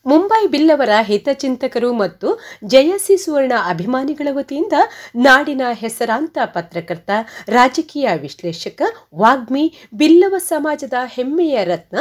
ಮುಂಬೈ ಬಿಲ್ಲವರ ಹಿತಚಿಂತಕರು ಮತ್ತು ಜಯಸಿ ಸುವರ್ಣ ಅಭಿಮಾನಿಗಳ ವತಿಯಿಂದ ನಾಡಿನ ಹೆಸರಾಂತ ಪತ್ರಕರ್ತ, ರಾಜಕೀಯ ವಿಶ್ಲೇಷಕ, ವಾಗ್ಮಿ, ಬಿಲ್ಲವ ಸಮಾಜದ ಹೆಮ್ಮೆಯ ರತ್ನ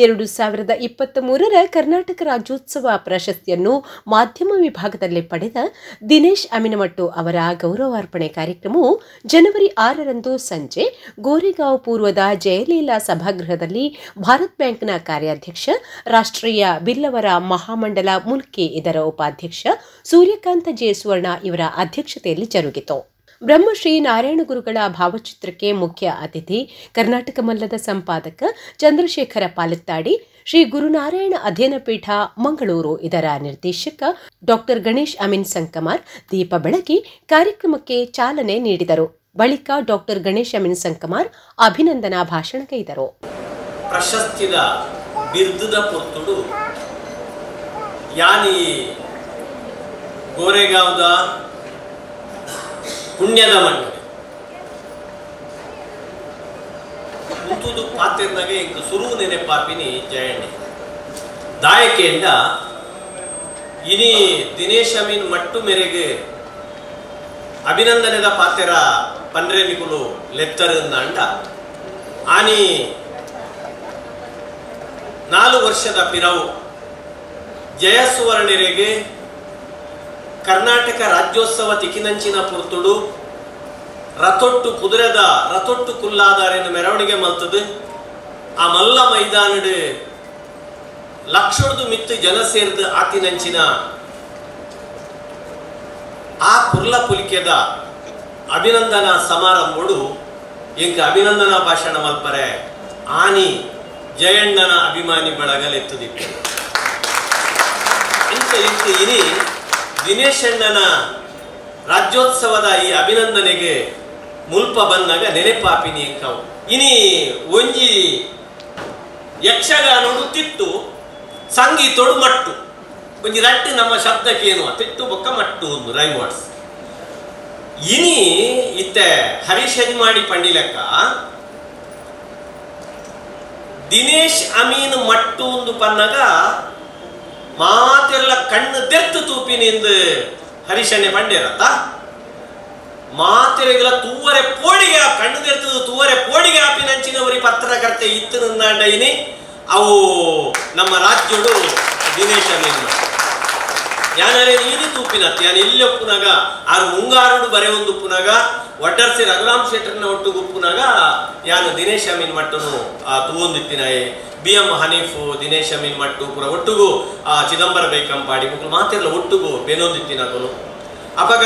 2023ರ ಕರ್ನಾಟಕ ರಾಜ್ಯೋತ್ಸವ ಪ್ರಶಸ್ತಿಯನ್ನು ಮಾಧ್ಯಮ ವಿಭಾಗದಲ್ಲಿ ಪಡೆದ ದಿನೇಶ್ ಅಮಿನಮಟ್ಟು ಅವರ ಗೌರವಾರ್ಪಣೆ ಕಾರ್ಯಕ್ರಮವು ಜನವರಿ 6ರಂದು ಸಂಜೆ ಗೋರೆಗಾಂವ್ ಪೂರ್ವದ ಜಯಲೀಲಾ ಸಭಾಗೃಹದಲ್ಲಿ ಭಾರತ್ ಬ್ಯಾಂಕ್ನ ಕಾರ್ಯಾಧ್ಯಕ್ಷ, ರಾಷ್ಟ್ರೀಯ ಬಿಲ್ಲವರ ಮಹಾಮಂಡಲ ಮುಲ್ಕಿ ಇದರ ಉಪಾಧ್ಯಕ್ಷ ಸೂರ್ಯಕಾಂತ ಜೆ ಸುವರ್ಣ ಇವರ ಅಧ್ಯಕ್ಷತೆಯಲ್ಲಿ ಜರುಗಿತು. ಬ್ರಹ್ಮಶ್ರೀ ನಾರಾಯಣ ಗುರುಗಳ ಭಾವಚಿತ್ರಕ್ಕೆ ಮುಖ್ಯ ಅತಿಥಿ, ಕರ್ನಾಟಕ ಮಲ್ಲದ ಸಂಪಾದಕ ಚಂದ್ರಶೇಖರ ಪಾಲತ್ತಾಡಿ, ಶ್ರೀ ಗುರುನಾರಾಯಣ ಅಧ್ಯಯನ ಪೀಠ ಮಂಗಳೂರು ಇದರ ನಿರ್ದೇಶಕ ಡಾಕ್ಟರ್ ಗಣೇಶ್ ಅಮೀನ್ ಸಂಕಮಾರ್ ದೀಪ ಬೆಳಗಿ ಕಾರ್ಯಕ್ರಮಕ್ಕೆ ಚಾಲನೆ ನೀಡಿದರು. ಬಳಿಕ ಡಾಕ್ಟರ್ ಗಣೇಶ್ ಅಮೀನ್ ಸಂಕಮಾರ್ ಅಭಿನಂದನಾ ಭಾಷಣಗೈದರು. ಪ್ರಶಸ್ತಿದ ಬಿರುದದ ಪೊತ್ತುಡು ಯಾನಿ ಗೋರೆಗಾಂವದ ಪುಣ್ಯದ ಮಂಡಳಿ ಮುತ್ತುದು ಪಾತ್ರೆನಾಗೆ ಇಂಕ ಸುರು ನೆನೆಪಾಪಿನಿ ಜಯಣ್ಣಿ ದಾಯಕೆಯಿಂದ ಇನಿ ದಿನೇಶ್ ಅಮೀನ್ ಮಟ್ಟು ಮೇರೆಗೆ ಅಭಿನಂದನೆದ ಪಾತೆರ ಪನ್ರೆನಿಕುಲು ಲೆತ್ತರನ್ನ ಅಂಡ ಆನಿ 4 ವರ್ಷದ ಪಿರವು ಜಯಸುವರ್ಣರಿಗೆ ಕರ್ನಾಟಕ ರಾಜ್ಯೋತ್ಸವ ತಿಕಿನಂಚಿನ ಪುರ್ತುಡು ರಥೊಟ್ಟು ಕುದುರೆದ ರಥೊಟ್ಟು ಕುಲ್ಲಾದಾರೆನ ಮೆರವಣಿಗೆ ಮಲ್ತದು ಆ ಮಲ್ಲ ಮೈದಾನಡು ಲಕ್ಷೊಡ್ದು ಮಿತ್ತು ಜನ ಸೇರಿದ ಆತಿನಂಚಿನ ಆ ಕುರ್ಲ ಪುಲಿಕೆದ ಅಭಿನಂದನಾ ಸಮಾರಂಭಡು ಇಂಕ ಅಭಿನಂದನಾ ಭಾಷಣ ಮಲ್ಪರೆ ಆನಿ ಜಯಣ್ಣನ ಅಭಿಮಾನಿ ಬಳಗಲೆತ್ತದಿತ್ತು. ಇಂತ ಇನಿ ದಿನೇಶ್ ಅಣ್ಣನ ರಾಜ್ಯೋತ್ಸವದ ಈ ಅಭಿನಂದನೆಗೆ ಮುಲ್ಪ ಬಂದಾಗ ನೆನೆಪಾಪಿನಿ ಎಂಕವು ಇನಿ ಒಂಜಿ ಯಕ್ಷಗಾನೋಡು ತಿಟ್ಟು ಸಂಗೀತೋಡು ಮಟ್ಟು ಒಂಜಿ ರಟ್ಟು ನಮ್ಮ ಶಬ್ದಕ್ಕೇನು ತಿಟ್ಟು ಬೊಕ್ಕ ಮಟ್ಟು ಒಂದು ರೈಮ್ ವರ್ಡ್ಸ್ ಇನಿ ಇತ್ತೆ ಹರೀಶ್ ಮಾಡಿ ಪಂಡಿಲೆಕ್ಕ ದಿನೇಶ್ ಅಮೀನ್ ಮಟ್ಟು ಒಂದು ಪನ್ನಗ ಮಾತೆಲ್ಲ ಕಣ್ಣು ತೆರ್ತು ತೂಪಿನಿಂದ ಹರೀಶಣ್ಣೆ ಪಂಡೇರತ್ತ ಮಾತೆರೆಗಳ ತೂವರೆ ಪೋಡಿಗೆ ಕಣ್ಣು ತೆರ್ತದ ತೂವರೆ ಪೋಡಿಗೆ ಆಪಿನಂಚಿನವರಿ ಪತ್ರಕರ್ತೆ ಇತ್ತು ನಂದಾಂಡ ಇನಿ ಅವು ನಮ್ಮ ರಾಜ್ಯಡು ದಿನೇಶ್ ಅಮೀನ್ ಯಾನರೇ ನೀನು ತೂಪಿನತ್ತೆ ಯಾನು ಇಲ್ಲಿ ಒಪ್ಪುನಾಗ ಆರು ಮುಂಗಾರುಡು ಬರೆ ಒಂದು ಪುನಗ ಒಡ್ಡರ್ಸಿ ರಘುರಾಮ್ ಶೆಟ್ಟರ್ನ ಒಟ್ಟು ಗುಪ್ಪುನಾಗ ಯಾನು ದಿನೇಶ್ ಅಮೀನ್ ಮಟ್ಟನು ತೂವೊಂದಿತ್ತಿನಾಯೆ BM ಹನೀಫು ದಿನೇಶ್ ಅಮೀನ್ ಮಟ್ಟು ಪುರ ಒಟ್ಟುಗು ಚಿದಂಬರ ಬೇಕಂಪಾಡಿ ಮುಕ್ಳು ಮಾತೆಲ್ಲ ಒಟ್ಟುಗು ಬೆನೊಂದಿತ್ತಿನಕನು ಅಪಗ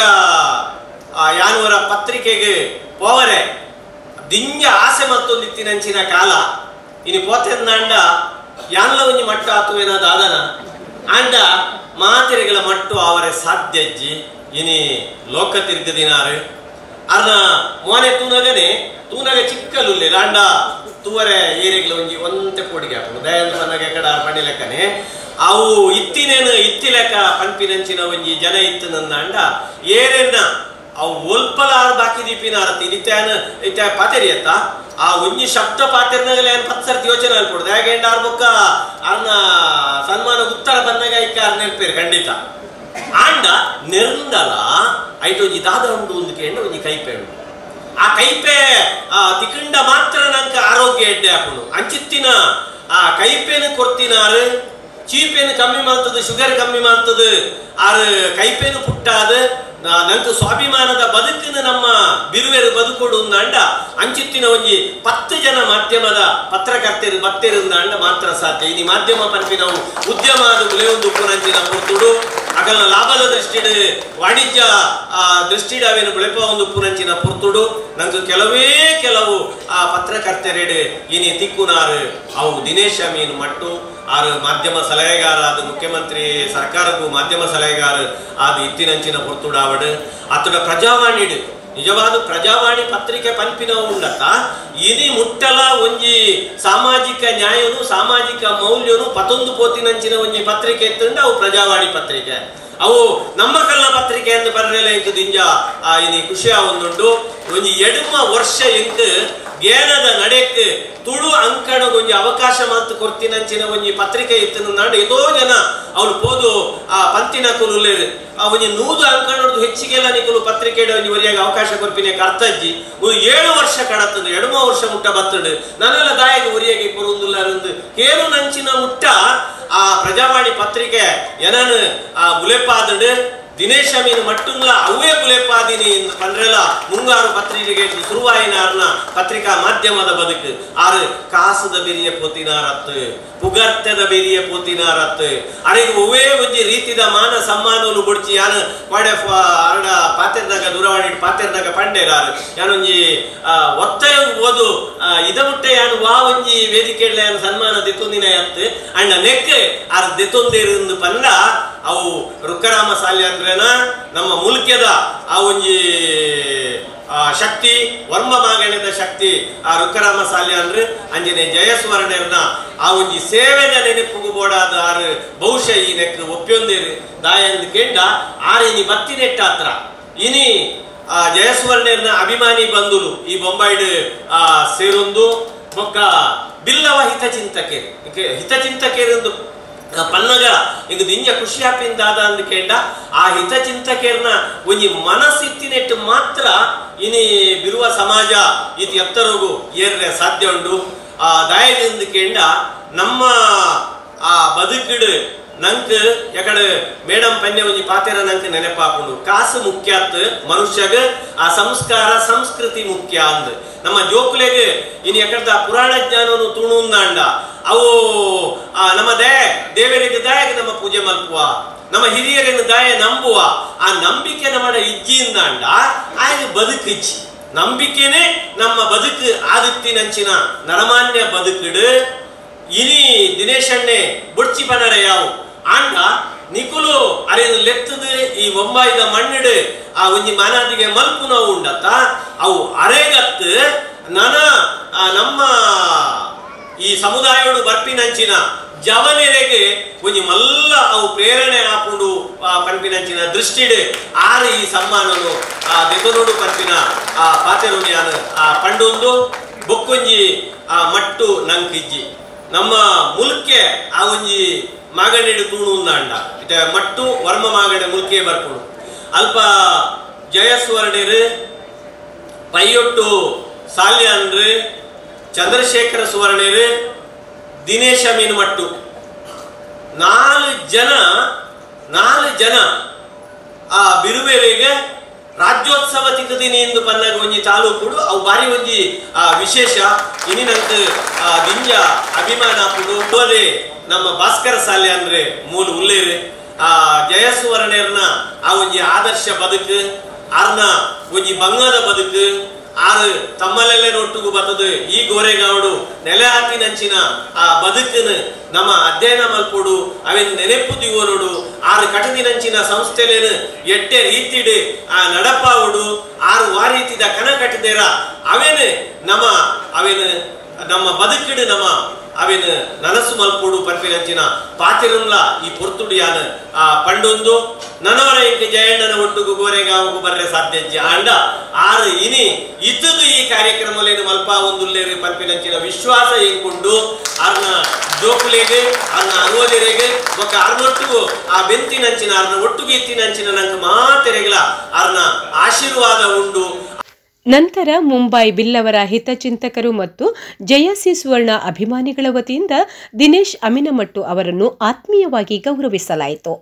ಯಾನುವರ ಪತ್ರಿಕೆಗೆ ಪೋವರೆ ದಿಂಜ ಆಸೆ ಮತ್ತೊಂದಿತ್ತಿನಂಚಿನ ಕಾಲ ಇನಿ ಪೋತೆಂದಾಂಡ ಯಾನ್ಲ ಒಂಜಿ ಮಟ್ಟ ಆತುವೇನಾದ ಆದನ ಆಂಡ ಮಾತೆರೆಗಳ ಮಟ್ಟು ಅವರೇ ಸಾಧ್ಯಜ್ಜಿ ಇನಿ ಲೋಕ ತಿರ್ಗದಿನಾರು ಅರ್ನ ಮೋನೆ ತೂನಗೆ ಚಿಕ್ಕಲುಲ್ಲೆ ರಾಂಡ ತೂವರೆ ಏರಿಗಳ ಒಂಜಿ ಒಂತೆ ಪೋಡಿಗೆ ಹಾಕೋದು ದಯಾಂದ್ರ ಮನಗೆ ಕಡ ಪಂಡಿ ಲೆಕ್ಕನೆ ಅವು ಇತ್ತಿನೇನು ಇತ್ತಿಲೆಕ್ಕ ಪಂಪಿನಂಚಿನ ಒಂಜಿ ಜನ ಇತ್ತು ನಂದಾಂಡ ಏರೆನ್ನ ಅವು ಒಲ್ಪಲ ಆರು ಬಾಕಿ ದೀಪಿನಾರ ತಿನಿತ್ಯಾನ ಇತ್ಯ ಪಾತೆರಿಯತ್ತ ಆ ಒಂಜಿ ಶಬ್ದ ಪಾತೆರ್ನಾಗಲೇ ಏನು 10 ಸರ್ತಿ ಯೋಚನೆ ಅಲ್ಕೊಡ್ದು ಹೇಗೆ ಆರ್ ಬೊಕ್ಕ ಅರ್ನ ಸನ್ಮಾನ ಉತ್ತರ ಬಂದಾಗ ಇಕ್ಕ ಆರ್ ನೆನಪೇರು ಖಂಡಿತ ಆಂಡ ನೆರ್ಂದಲ ಐಟು ಒಂಜಿ ದಾದ ಒಂದು ಕೇಂದ್ರ ಒಂಜಿ ಕೈಪೇಂಡು ಆ ಕೈಪೆ ತಿಕಂಡ ಮಾತ್ರ ನಂಗೆ ಆರೋಗ್ಯ ಎಡ್ಡೆ ಹಾಕೊಂಡು ಅಂಚಿತ್ತಿನ ಆ ಕೈಪೇನು ಕೊಡ್ತಿನಾರು ಚೀಪೇನು ಕಮ್ಮಿ ಮಾಡ್ತದೆ ಶುಗರ್ ಕಮ್ಮಿ ಮಾಡ್ತದೆ ಆರು ಕೈಪೇನು ಪುಟ್ಟಾದ ನಂಗೆ ಸ್ವಾಭಿಮಾನದ ಬದುಕಿನ ನಮ್ಮ ಬಿರುವೆರು ಬದುಕೊಡು ಅಂಡ ಅಂಚಿತ್ತಿನ ಒಂಜಿ 10 ಜನ ಮಾಧ್ಯಮದ ಪತ್ರಕರ್ತೆರು ಬತ್ತೆರುಂದಾಂಡ ಮಾತ್ರ ಸಾಧ್ಯ ಇನಿ ಮಾಧ್ಯಮ ಪಂಪಿ ನಾವು ಉದ್ಯಮದ ಗುಲೆಯೊಂದು ಪೂರಂಚಿನ ಪುರ್ತುಡು ಅಗಲ ಲಾಭದ ದೃಷ್ಟಿಡ್ ವಾಣಿಜ್ಯ ದೃಷ್ಟಿಡ್ ಅವೇನು ಬೆಳೆಪ ಒಂದು ಪೂರಂಚಿನ ಪುರ್ತುಡು ನಂಗೆ ಕೆಲವು ಆ ಪತ್ರಕರ್ತೆರೆಡೆ ಇನಿ ತಿಕ್ಕುನಾರು ಅವು ದಿನೇಶ್ ಅಮೀನ್ ಮಟ್ಟು ಆರು ಮಾಧ್ಯಮ ಸಲಹೆಗಾರ ಅದು ಮುಖ್ಯಮಂತ್ರಿ ಸರ್ಕಾರಕ್ಕೂ ಮಾಧ್ಯಮ ಸಲಹೆಗಾರ ಅದು ಇತ್ತಿನಂಚಿನ ಪುರ್ತುಡಾವಡು ಅತುಡ ಪ್ರಜಾವಾಣಿಡು ನಿಜವಾದ ಪ್ರಜಾವಾಣಿ ಪತ್ರಿಕೆ ಪಂಪಿನ ಉಂಡತ್ತ ಇನಿ ಮುಟ್ಟಲ ಒಂಜಿ ಸಾಮಾಜಿಕ ನ್ಯಾಯನು ಸಾಮಾಜಿಕ ಮೌಲ್ಯನು 11 ಪೋತಿನಂಚಿನ ಒಂಜಿ ಪತ್ರಿಕೆ ಇತ್ತಂಡ ಅವು ಪ್ರಜಾವಾಣಿ ಪತ್ರಿಕೆ ಅವು ನಮ್ಮ ಕಲ್ಲ ಪತ್ರಿಕೆ ಎಂದು ಬರಲಿಲ್ಲ ಇಂಕ ದಿಂಜ ಇನಿ ಖುಷಿಯ ಒಂದುಂಡು ಒಂಜಿ ಎಡುಮ ವರ್ಷ ಇಂಕ ಜ್ಞಾನದ ನಡೆಕ್ಕೆ ತುಳು ಅಂಕಣಗೊಂಜಿ ಅವಕಾಶ ಮಾತು ಕೊಡ್ತೀನಂಚಿನ ಒಂಜಿ ಪತ್ರಿಕೆ ಇತ್ತು ನಾಡು ಎದೋ ಜನ ಅವ್ರು ಪೋದು ಆ ಪಂತಿನ ಕುಲುಲೇರು ಒಂಜಿ 100 ಅಂಕಣದ್ದು ಹೆಚ್ಚಿಗೆಲ್ಲ ನಿಕುಲು ಪತ್ರಿಕೆ ಒಂಜಿ ವರಿಯಾಗಿ ಅವಕಾಶ ಕೊಡ್ಪಿನ ಅರ್ಥಜ್ಜಿ 7 ವರ್ಷ ಕಡತಂದು 2-3 ವರ್ಷ ಮುಟ್ಟ ಬತ್ತಡು ನನ್ನೆಲ್ಲ ದಾಯಿಗೆ ಒರಿಯಾಗಿ ಪೊರುಂದುಲ್ಲಾರಂದು ಕೇನು ನಂಚಿನ ಮುಟ್ಟ ಆ ಪ್ರಜಾವಾಣಿ ಪತ್ರಿಕೆ ಏನನು ಆ ಬುಲೆಪಾದಡು ದಿನೇಶ್ ಅಮೀನ್ ಮಟ್ಟುಂಗ್ಲ ಅವೇ ಬುಲೆಪಾದಿನಿ ಪಂಡ್ರೆಲ ಮುಂಗಾರು ಪತ್ರಿಕೆಗೆ ಶುರುವಾಯಿನ ಪತ್ರಿಕಾ ಮಾಧ್ಯಮದ ಬದುಕು ಆರು ಕಾಸದ ಬೆರಿಯ ಪೋತಿನಾರತ್ತು ಪುಗರ್ತೆದ ಬೆರಿಯ ಪೋತಿನಾರತ್ತು ಅಡಿಗೆ ಒವೇ ಒಂಜಿ ರೀತಿದ ಮಾನ ಸಮ್ಮಾನವನ್ನು ಬುಡ್ಚಿ ಯಾನು ಪಾಡೆ ಅರಡ ಪಾತೆರ್ನಾಗ ದೂರವಾಣಿ ಪಾತೆರ್ನಾಗ ಪಂಡೇರಾರು ಯಾನೊಂಜಿ ಒತ್ತಾಯ ಓದು ಇದ ಮುಟ್ಟೆ ಯಾನು ವಾ ಒಂಜಿ ವೇದಿಕೆಡ್ಲ ಯಾನು ಸನ್ಮಾನ ದೆತ್ತೊಂದಿನ ಅತ್ತು ಅಂಡ ನೆಕ್ ಆರ್ ದೆತ್ತೊಂದೇರು ಪಂಡ ಅವು ರುಕ್ಕರಾಮ ಸಾಲ್ಯ ಅಂದ್ರೇನ ನಮ್ಮ ಮುಲ್ಕ್ಯದ ಆ ಒಂಜಿ ಶಕ್ತಿ ವರ್ಮ ಮಾಗಣದ ಶಕ್ತಿ ಆ ರುಕ್ಕರಾಮ ಸಾಲ್ಯ ಅಂದ್ರೆ ಅಂಜನೆ ಜಯಸ್ವರ್ಣರ್ನ ಆ ಒಂಜಿ ಸೇವೆದ ನೆನಪುಗು ಬೋಡಾದ ಆರು ಬಹುಶಃ ಈ ನೆಕ್ ಒಪ್ಪಿಯೊಂದೇರು ದಾಯಂದು ಕೆಂಡ ಆರಿನಿ ಬತ್ತಿ ನೆಟ್ಟ ಹತ್ರ ಇನಿ ಜಯಸ್ವರ್ಣರ್ನ ಅಭಿಮಾನಿ ಬಂದುಲು ಈ ಬೊಂಬಾಯ್ಡ್ ಸೇರೊಂದು ಬೊಕ್ಕ ಬಿಲ್ಲವ ಹಿತಚಿಂತಕೇರು ಪನ್ನಗ ಈಗ ದಿಂಜ ಖುಷಿ ಹಾಪಿಂದಾದ ಅಂದ್ ಕೇಂಡ ಆ ಹಿತಚಿಂತಕೇರ್ನ ಒಂಜಿ ಮನಸ್ಸಿತ್ತಿನೆಟ್ಟು ಮಾತ್ರ ಇನಿ ಬಿರುವ ಸಮಾಜ ಇತಿ ಎತ್ತರೋಗು ಏರ್ರೆ ಸಾಧ್ಯ ಉಂಡು ಆ ದಾಯದಿಂದ ಕೇಂಡ ನಮ್ಮ ಆ ಬದುಕಿಡು ನಂಕ್ ಯಾಕಡೆ ಮೇಡಮ್ ಪನ್ಯ ಒಂಜಿ ಪಾತೆರ ನಂಕ್ ನೆನಪಾಪುಂಡು ಕಾಸು ಮುಖ್ಯಾತ್ ಮನುಷ್ಯಗ ಆ ಸಂಸ್ಕಾರ ಸಂಸ್ಕೃತಿ ಮುಖ್ಯ ಅಂದ್ ನಮ್ಮ ಜೋಕುಲೆಗೆ ಇನ್ನು ಯಾಕಡ್ದ ಪುರಾಣ ಜ್ಞಾನವನ್ನು ತುಣುಂದಾಂಡ ಅವು ನಮ್ಮ ದೇವರಿಗೆ ದಯಗೆ ನಮ್ಮ ಪೂಜೆ ಮಲ್ಪುವ ನಮ್ಮ ಹಿರಿಯರಿನ ದಯ ನಂಬುವ ಆ ನಂಬಿಕೆ ನಮ್ಮ ಇಜ್ಜಿಯಿಂದಾಂಡ ಆಗ ಬದುಕಿಚ್ಚಿ ನಂಬಿಕೆನೆ ನಮ್ಮ ಬದುಕು ಆದಿತ್ತಿನಂಚಿನ ನರಮಾನ್ಯ ಬದುಕಿಡು ಇನಿ ದಿನೇಶಣ್ಣೆ ಬುಡ್ಚಿ ಪನರ ಯಾವು ಆಂಡ ನಿಕುಲು ಅರೇನು ಲೆತ್ತದು ಈ ಒಂಬಾಯಿದ ಮಣ್ಣಿಡು ಆ ಒಂಜಿ ಮನಾದಿಗೆ ಮಲ್ಪು ನೋವು ಉಂಡತ್ತ ಅವು ಅರೆಗತ್ತು ನಮ್ಮ ಈ ಸಮುದಾಯಡು ಬರ್ಪಿನಂಚಿನ ಜವನೆರೆಗೆ ಒಂಜಿ ಮಲ್ಲ ಅವು ಪ್ರೇರಣೆ ಹಾಕೊಂಡು ಪಂಪಿನಂಚಿನ ದೃಷ್ಟಿಡು ಆರು ಈ ಸಮ್ಮಾನನು ಆ ದೆತನೋಡು ಪಂಪಿನ ಆ ಪಾತೆರುಣಿಯಾನ ಆ ಪಂಡೊಂದು ಬೊಕ್ಕೊಂಜಿ ಆ ಮಟ್ಟು ನಂಕಿಜ್ಜಿ ನಮ್ಮ ಮುಲ್ಕೆ ಆ ಒಂಜಿ ಮಾಗಣಿಡು ತೂಣು ಉಂದಾಂಡ ಇತ ಮಟ್ಟು ವರ್ಮ ಮಾಗಡೆ ಮುಲ್ಕೆ ಬರ್ಪುಡು ಅಲ್ಪ ಜಯಸ್ವರ್ಣರು ಪೈಯೊಟ್ಟು ಸಾಲ್ಯ ಅಂದ್ರು ಚಂದ್ರಶೇಖರ ಸುವರ್ಣರು ದಿನೇಶ್ ಅಮೀನ್ ಮಟ್ಟು 4 ಜನ ಆ ಬಿರುವೆರೆಗೆ ರಾಜ್ಯೋತ್ಸವ ತಿಕ್ಕದಿನಿ ಎಂದು ಪನ್ನಾಗ ಒಂಜಿ ತಾಲೂಕುಡು ಅವು ಬಾರಿ ಒಂಜಿ ವಿಶೇಷ ಇನ್ನಿನಂತ ದಿಂಜ ಅಭಿಮಾನ ಹಾಕೊಂಡು ಅದೇ ನಮ್ಮ ಭಾಸ್ಕರ ಸಾಲ್ಯ ಅಂದ್ರೆ ಮೂಲ ಉಲ್ಲೇರೆ ಆ ಜಯಸುವರ್ಣರ್ನ ಆ ಒಂಜಿ ಆದರ್ಶ ಬದುಕು ಆರ್ನ ಒಂಜಿ ಬಂಗದ ಬದುಕು ಆರು ತಮ್ಮಲ್ಲೆಲ್ಲ ಒಟ್ಟಿಗೂ ಬರ್ತದೆ ಈ ಗೋರೆಗಾವಡು ನೆಲೆ ಹಾಕಿನಂಚಿನ ಆ ಬದುಕನ್ನು ನಮ್ಮ ಅಧ್ಯಯನ ಮಲ್ಪೋಡು ಅವೇನು ನೆನಪು ದಿಗೋನೋಡು ಆರು ಕಟದಿನಂಚಿನ ಸಂಸ್ಥೆಲೇನು ಎಟ್ಟೆ ರೀತಿಡು ಆ ನಡಪಾವುಡು ಆರು ವಾರೀತಿದ ಕನ ಕಟ್ಟಿದೇರ ಅವೇನು ನಮ್ಮ ಬದುಕಿಡು ನಮ್ಮ ಅವೇನು ನನಸು ಮಲ್ಪೋಡು ಪಂಪಿನಂಚಿನ ಪಾತಿರುಂಲ ಈ ಪೊರ್ತುಡಿಯಾನ ಆ ಪಂಡೊಂದು ನನವರ ಇಂಟಿ ಜಯಣ್ಣನ ಒಟ್ಟುಗು ಗೋರೆಗಾವಗೂ ಬರ್ರೆ ಸಾಧ್ಯ ಅಂಡ ಆರು ಇನಿ ಇದ್ದುದು ಈ ಕಾರ್ಯಕ್ರಮಲೇನು ಮಲ್ಪ ಒಂದುಲ್ಲೇರಿ ಪಂಪಿನಂಚಿನ ವಿಶ್ವಾಸ ಏನ್ಕೊಂಡು ಆರ್ನ ಜೋಕುಲೆಗೆ ಆರ್ನ ಅನುವದಿರೆಗೆ ಒಕ್ಕ ಆರ್ನೊಟ್ಟಿಗೂ ಆ ಬೆಂತಿನಂಚಿನ ಆರ್ನ ಒಟ್ಟುಗೆ ಇತ್ತಿನಂಚಿನ ನಂಗೆ ಮಾತೆರೆಗಳ ಆರ್ನ ಆಶೀರ್ವಾದ ಉಂಡು. ನಂತರ ಮುಂಬೈ ಬಿಲ್ಲವರ ಹಿತಚಿಂತಕರು ಮತ್ತು ಜಯಸಿ ಸುವರ್ಣ ಅಭಿಮಾನಿಗಳ ವತಿಯಿಂದ ದಿನೇಶ್ ಅಮಿನಮಟ್ಟು ಅವರನ್ನು ಆತ್ಮೀಯವಾಗಿ ಗೌರವಿಸಲಾಯಿತು.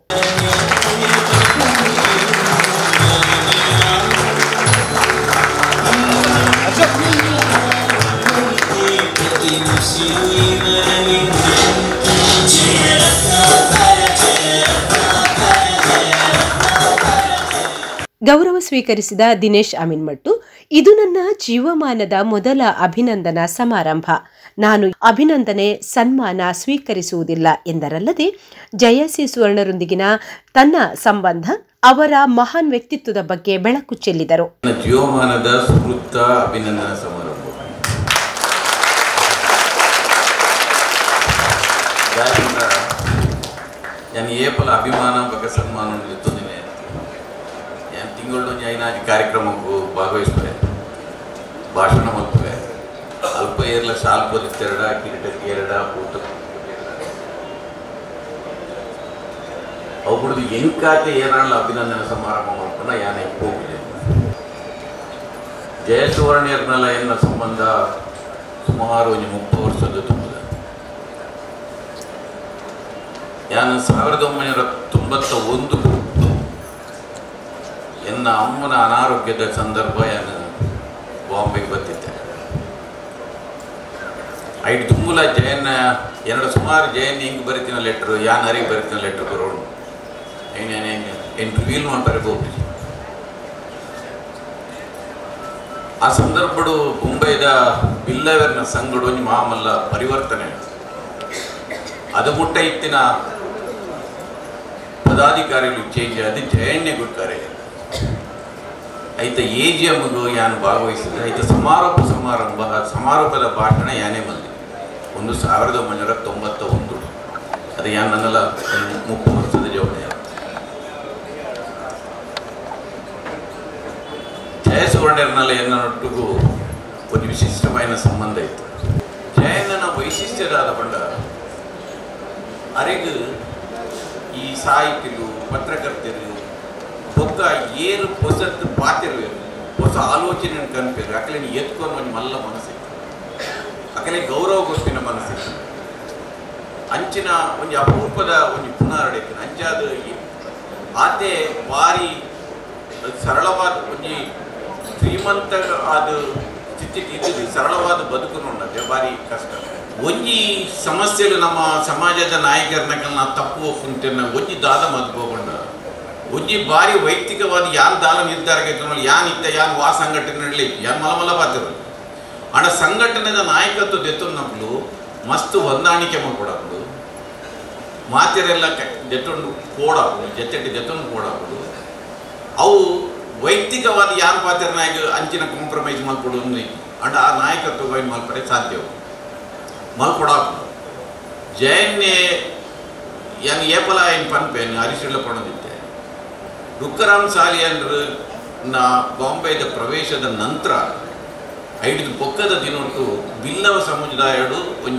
ಗೌರವ ಸ್ವೀಕರಿಸಿದ ದಿನೇಶ್ ಅಮಿನ್ಮಟ್ಟು, ಇದು ನನ್ನ ಜೀವಮಾನದ ಮೊದಲ ಅಭಿನಂದನಾ ಸಮಾರಂಭ. ನಾನು ಅಭಿನಂದನೆ ಸನ್ಮಾನ ಸ್ವೀಕರಿಸುವುದಿಲ್ಲ ಎಂದರಲ್ಲದೆ ಜಯಸಿ ಸುವರ್ಣರೊಂದಿಗಿನ ತನ್ನ ಸಂಬಂಧ, ಅವರ ಮಹಾನ್ ವ್ಯಕ್ತಿತ್ವದ ಬಗ್ಗೆ ಬೆಳಕು ಚೆಲ್ಲಿದರು. ಜೀವಮಾನದ ಸ್ಮೃತ ಅಭಿನಂದನಾ ಸಮಾರಂಭ ಏಪಲ ಅಭಿಮಾನ ಬಗ್ಗೆ ಸನ್ಮಾನ ತಿಂಗಳು ಐನಾಜಿ ಕಾರ್ಯಕ್ರಮಕ್ಕೂ ಭಾಗವಹಿಸುವೆ, ಭಾಷಣ ಮಾಡ್ತೇವೆ. ಅಲ್ಪ ಏರ್ಲ ಶಾಲ್ ಪೊಲಿತೆರಡ ಕಿರೀಟಕ್ಕೆ ಎರಡ ಪೂತ ಅವುಗಳದ್ದು ಎಂಕಾತೆ ಏನಾಳ ಅಭಿನಂದನೆ ಸಮಾರಂಭ ಮಾಡ್ಕೊಂಡು ಯಾನೆ ಹೋಗಿದೆ. ಜಯಸುವರ್ಣೇರ್ನಲ್ಲ ಎನ್ನ ಸಂಬಂಧ ಸುಮಾರು 30 ವರ್ಷದ ತುಂಬಿದೆ. ನಾನು 1991 ಎನ್ನ ಅಮ್ಮನ ಅನಾರೋಗ್ಯದ ಸಂದರ್ಭ ನಾನು ಬಾಂಬೆಗೆ ಬರ್ತಿದ್ದೆ. ಐದು ತುಂಬಲ ಜಯನ್ನ ಎರಡು ಸುಮಾರು ಜಯನ್ ಹಿಂಗೆ ಬರೀತಿನ ಲೆಟ್ರು ಯಾನ್ ಹರಿಗೆ ಬರೀತಿನ ಲೆಟ್ರ್ ಬರೋಣ ಏನು ರಿವೀಲ್ ಮಾಡ್ತಾರೆ ಹೋಗ್ರಿ. ಆ ಸಂದರ್ಭಡು ಮುಂಬೈದ ಬಿಲ್ಲವೆರ್ನ ಸಂಗಡು ಒಂದು ಮಾಮಲ್ಲ ಪರಿವರ್ತನೆ ಅದು ಮುಟ್ಟ ಇತ್ತಿನ ಪದಾಧಿಕಾರಿಗಳು ಚೇಂಜ್ ಅದು ಜಯನ್ನೇ ಗುಡ್ತಾರೆ. ಐತ AGMಗೂ ಯಾನು ಭಾಗವಹಿಸಿದೆ. ಐತ ಸಮಾರೋಪದ ಭಾಷಣ ಯಾನೇ ಬಂದಿದೆ 1991. ಅದು ಯಾನ್ ನನ್ನೆಲ್ಲ 30 ವರ್ಷದ ಜವಾಬ್ದಾರಿ. ಜಯಸುವರ್ಣರ್ನಲ್ಲ ಎನ್ನೊಟ್ಟಿಗೂ ಒಂದು ವಿಶಿಷ್ಟమైన ಸಂಬಂಧ ಇತ್ತು. ಜಯಣ್ಣನ ವೈಶಿಷ್ಟ್ಯರಾದ ಬಂಡ ಅರೆಗೂ ಈ ಸಾಹಿತ್ಯರು ಪತ್ರಕರ್ತರು ಹೊಸ ಏರು ಹೊಸತ್ತು ಪಾತಿರ್ವೇರು ಹೊಸ ಆಲೋಚನೆ ಕನ್ಪಿದ್ರು. ಅಕಲೇನು ಎತ್ಕೊಂಡು ಒಂದು ಮಲ್ಲ ಮನಸ್ಸಿತ್ತು, ಅಕಲೇ ಗೌರವ ಗೊತ್ತಿನ ಮನಸ್ಸಿತ್ತು. ಅಂಚಿನ ಒಂದು ಅಪರೂಪದ ಒಂದು ಪುನರಡೆಕ್ಕೆ ಅಂಚಾದ ಆತೆ ಭಾರಿ ಸರಳವಾದ ಒಂದು ಶ್ರೀಮಂತ ಆದ ಸ್ಥಿತಿ ಇದ್ದು ಸರಳವಾದ ಬದುಕು ನೋಡದೆ ಭಾರಿ ಕಷ್ಟ. ಒಂಜಿ ಸಮಸ್ಯೆಗಳು ನಮ್ಮ ಸಮಾಜದ ನಾಯಕರನ್ನ ತಪ್ಪು ಕುಂತಿನ ಒಂಜಿ ದಾದ ಮದ್ಕೋಕೊಂಡ ಒಂಜಿ ಭಾರಿ ವೈಯಕ್ತಿಕವಾದ ಯಾನ್ ದಾಲ ನಿರ್ಧಾರಕ್ಕೆ ಯಾನ್ ಇದ್ದ ಯಾನ್ ವಾ ಸಂಘಟನೆ ನಡಲಿ ಯಾನ್ ಮಲಮಲ ಬಾತಿರು ಆಡ ಸಂಘಟನೆದ ನಾಯಕತ್ವ ದೆತ್ತೊಂದು ಮಸ್ತ್ ಹೊಂದಾಣಿಕೆ ಮಾಡ್ಕೊಡಾಕುದು ಮಾತೆರೆಲ್ಲ ದೆತ್ತೊಂಡು ಕೋಡಾಕುದು ಜೊತೆಗೆ ದೆತ್ತೊಂದು ಕೋಡಾಕುದು ಅವು ವೈಯಕ್ತಿಕವಾದ ಯಾನ್ ಪಾತ್ರ ನಾಯಕ ಅಂಚಿನ ಕಾಂಪ್ರಮೈಸ್ ಮಾಡ್ಕೊಡೋದು ಅಂಡ್ ಆ ನಾಯಕತ್ವ ಮಲ್ಪಡೆ ಸಾಧ್ಯವು ಮಲ್ಕೊಡಾಕುದು. ಜಯನ್ನೇ ಯಾನ್ ಏಪಲ ಏನು ಪನ್ಪೇನು ಅರಿಶಿಳ್ಳ ಪಣದಿದ್ದೆ. ರುಕ್ಕರಾಮ್ ಸಾಲಿಯನ್ರು ನಾ ಬಾಂಬೆದ ಪ್ರವೇಶದ ನಂತರ ಐದು ಪೊಕ್ಕದ ದಿನೊಟ್ಟು ಬಿಲ್ಲವ ಸಮುದಾಯಡು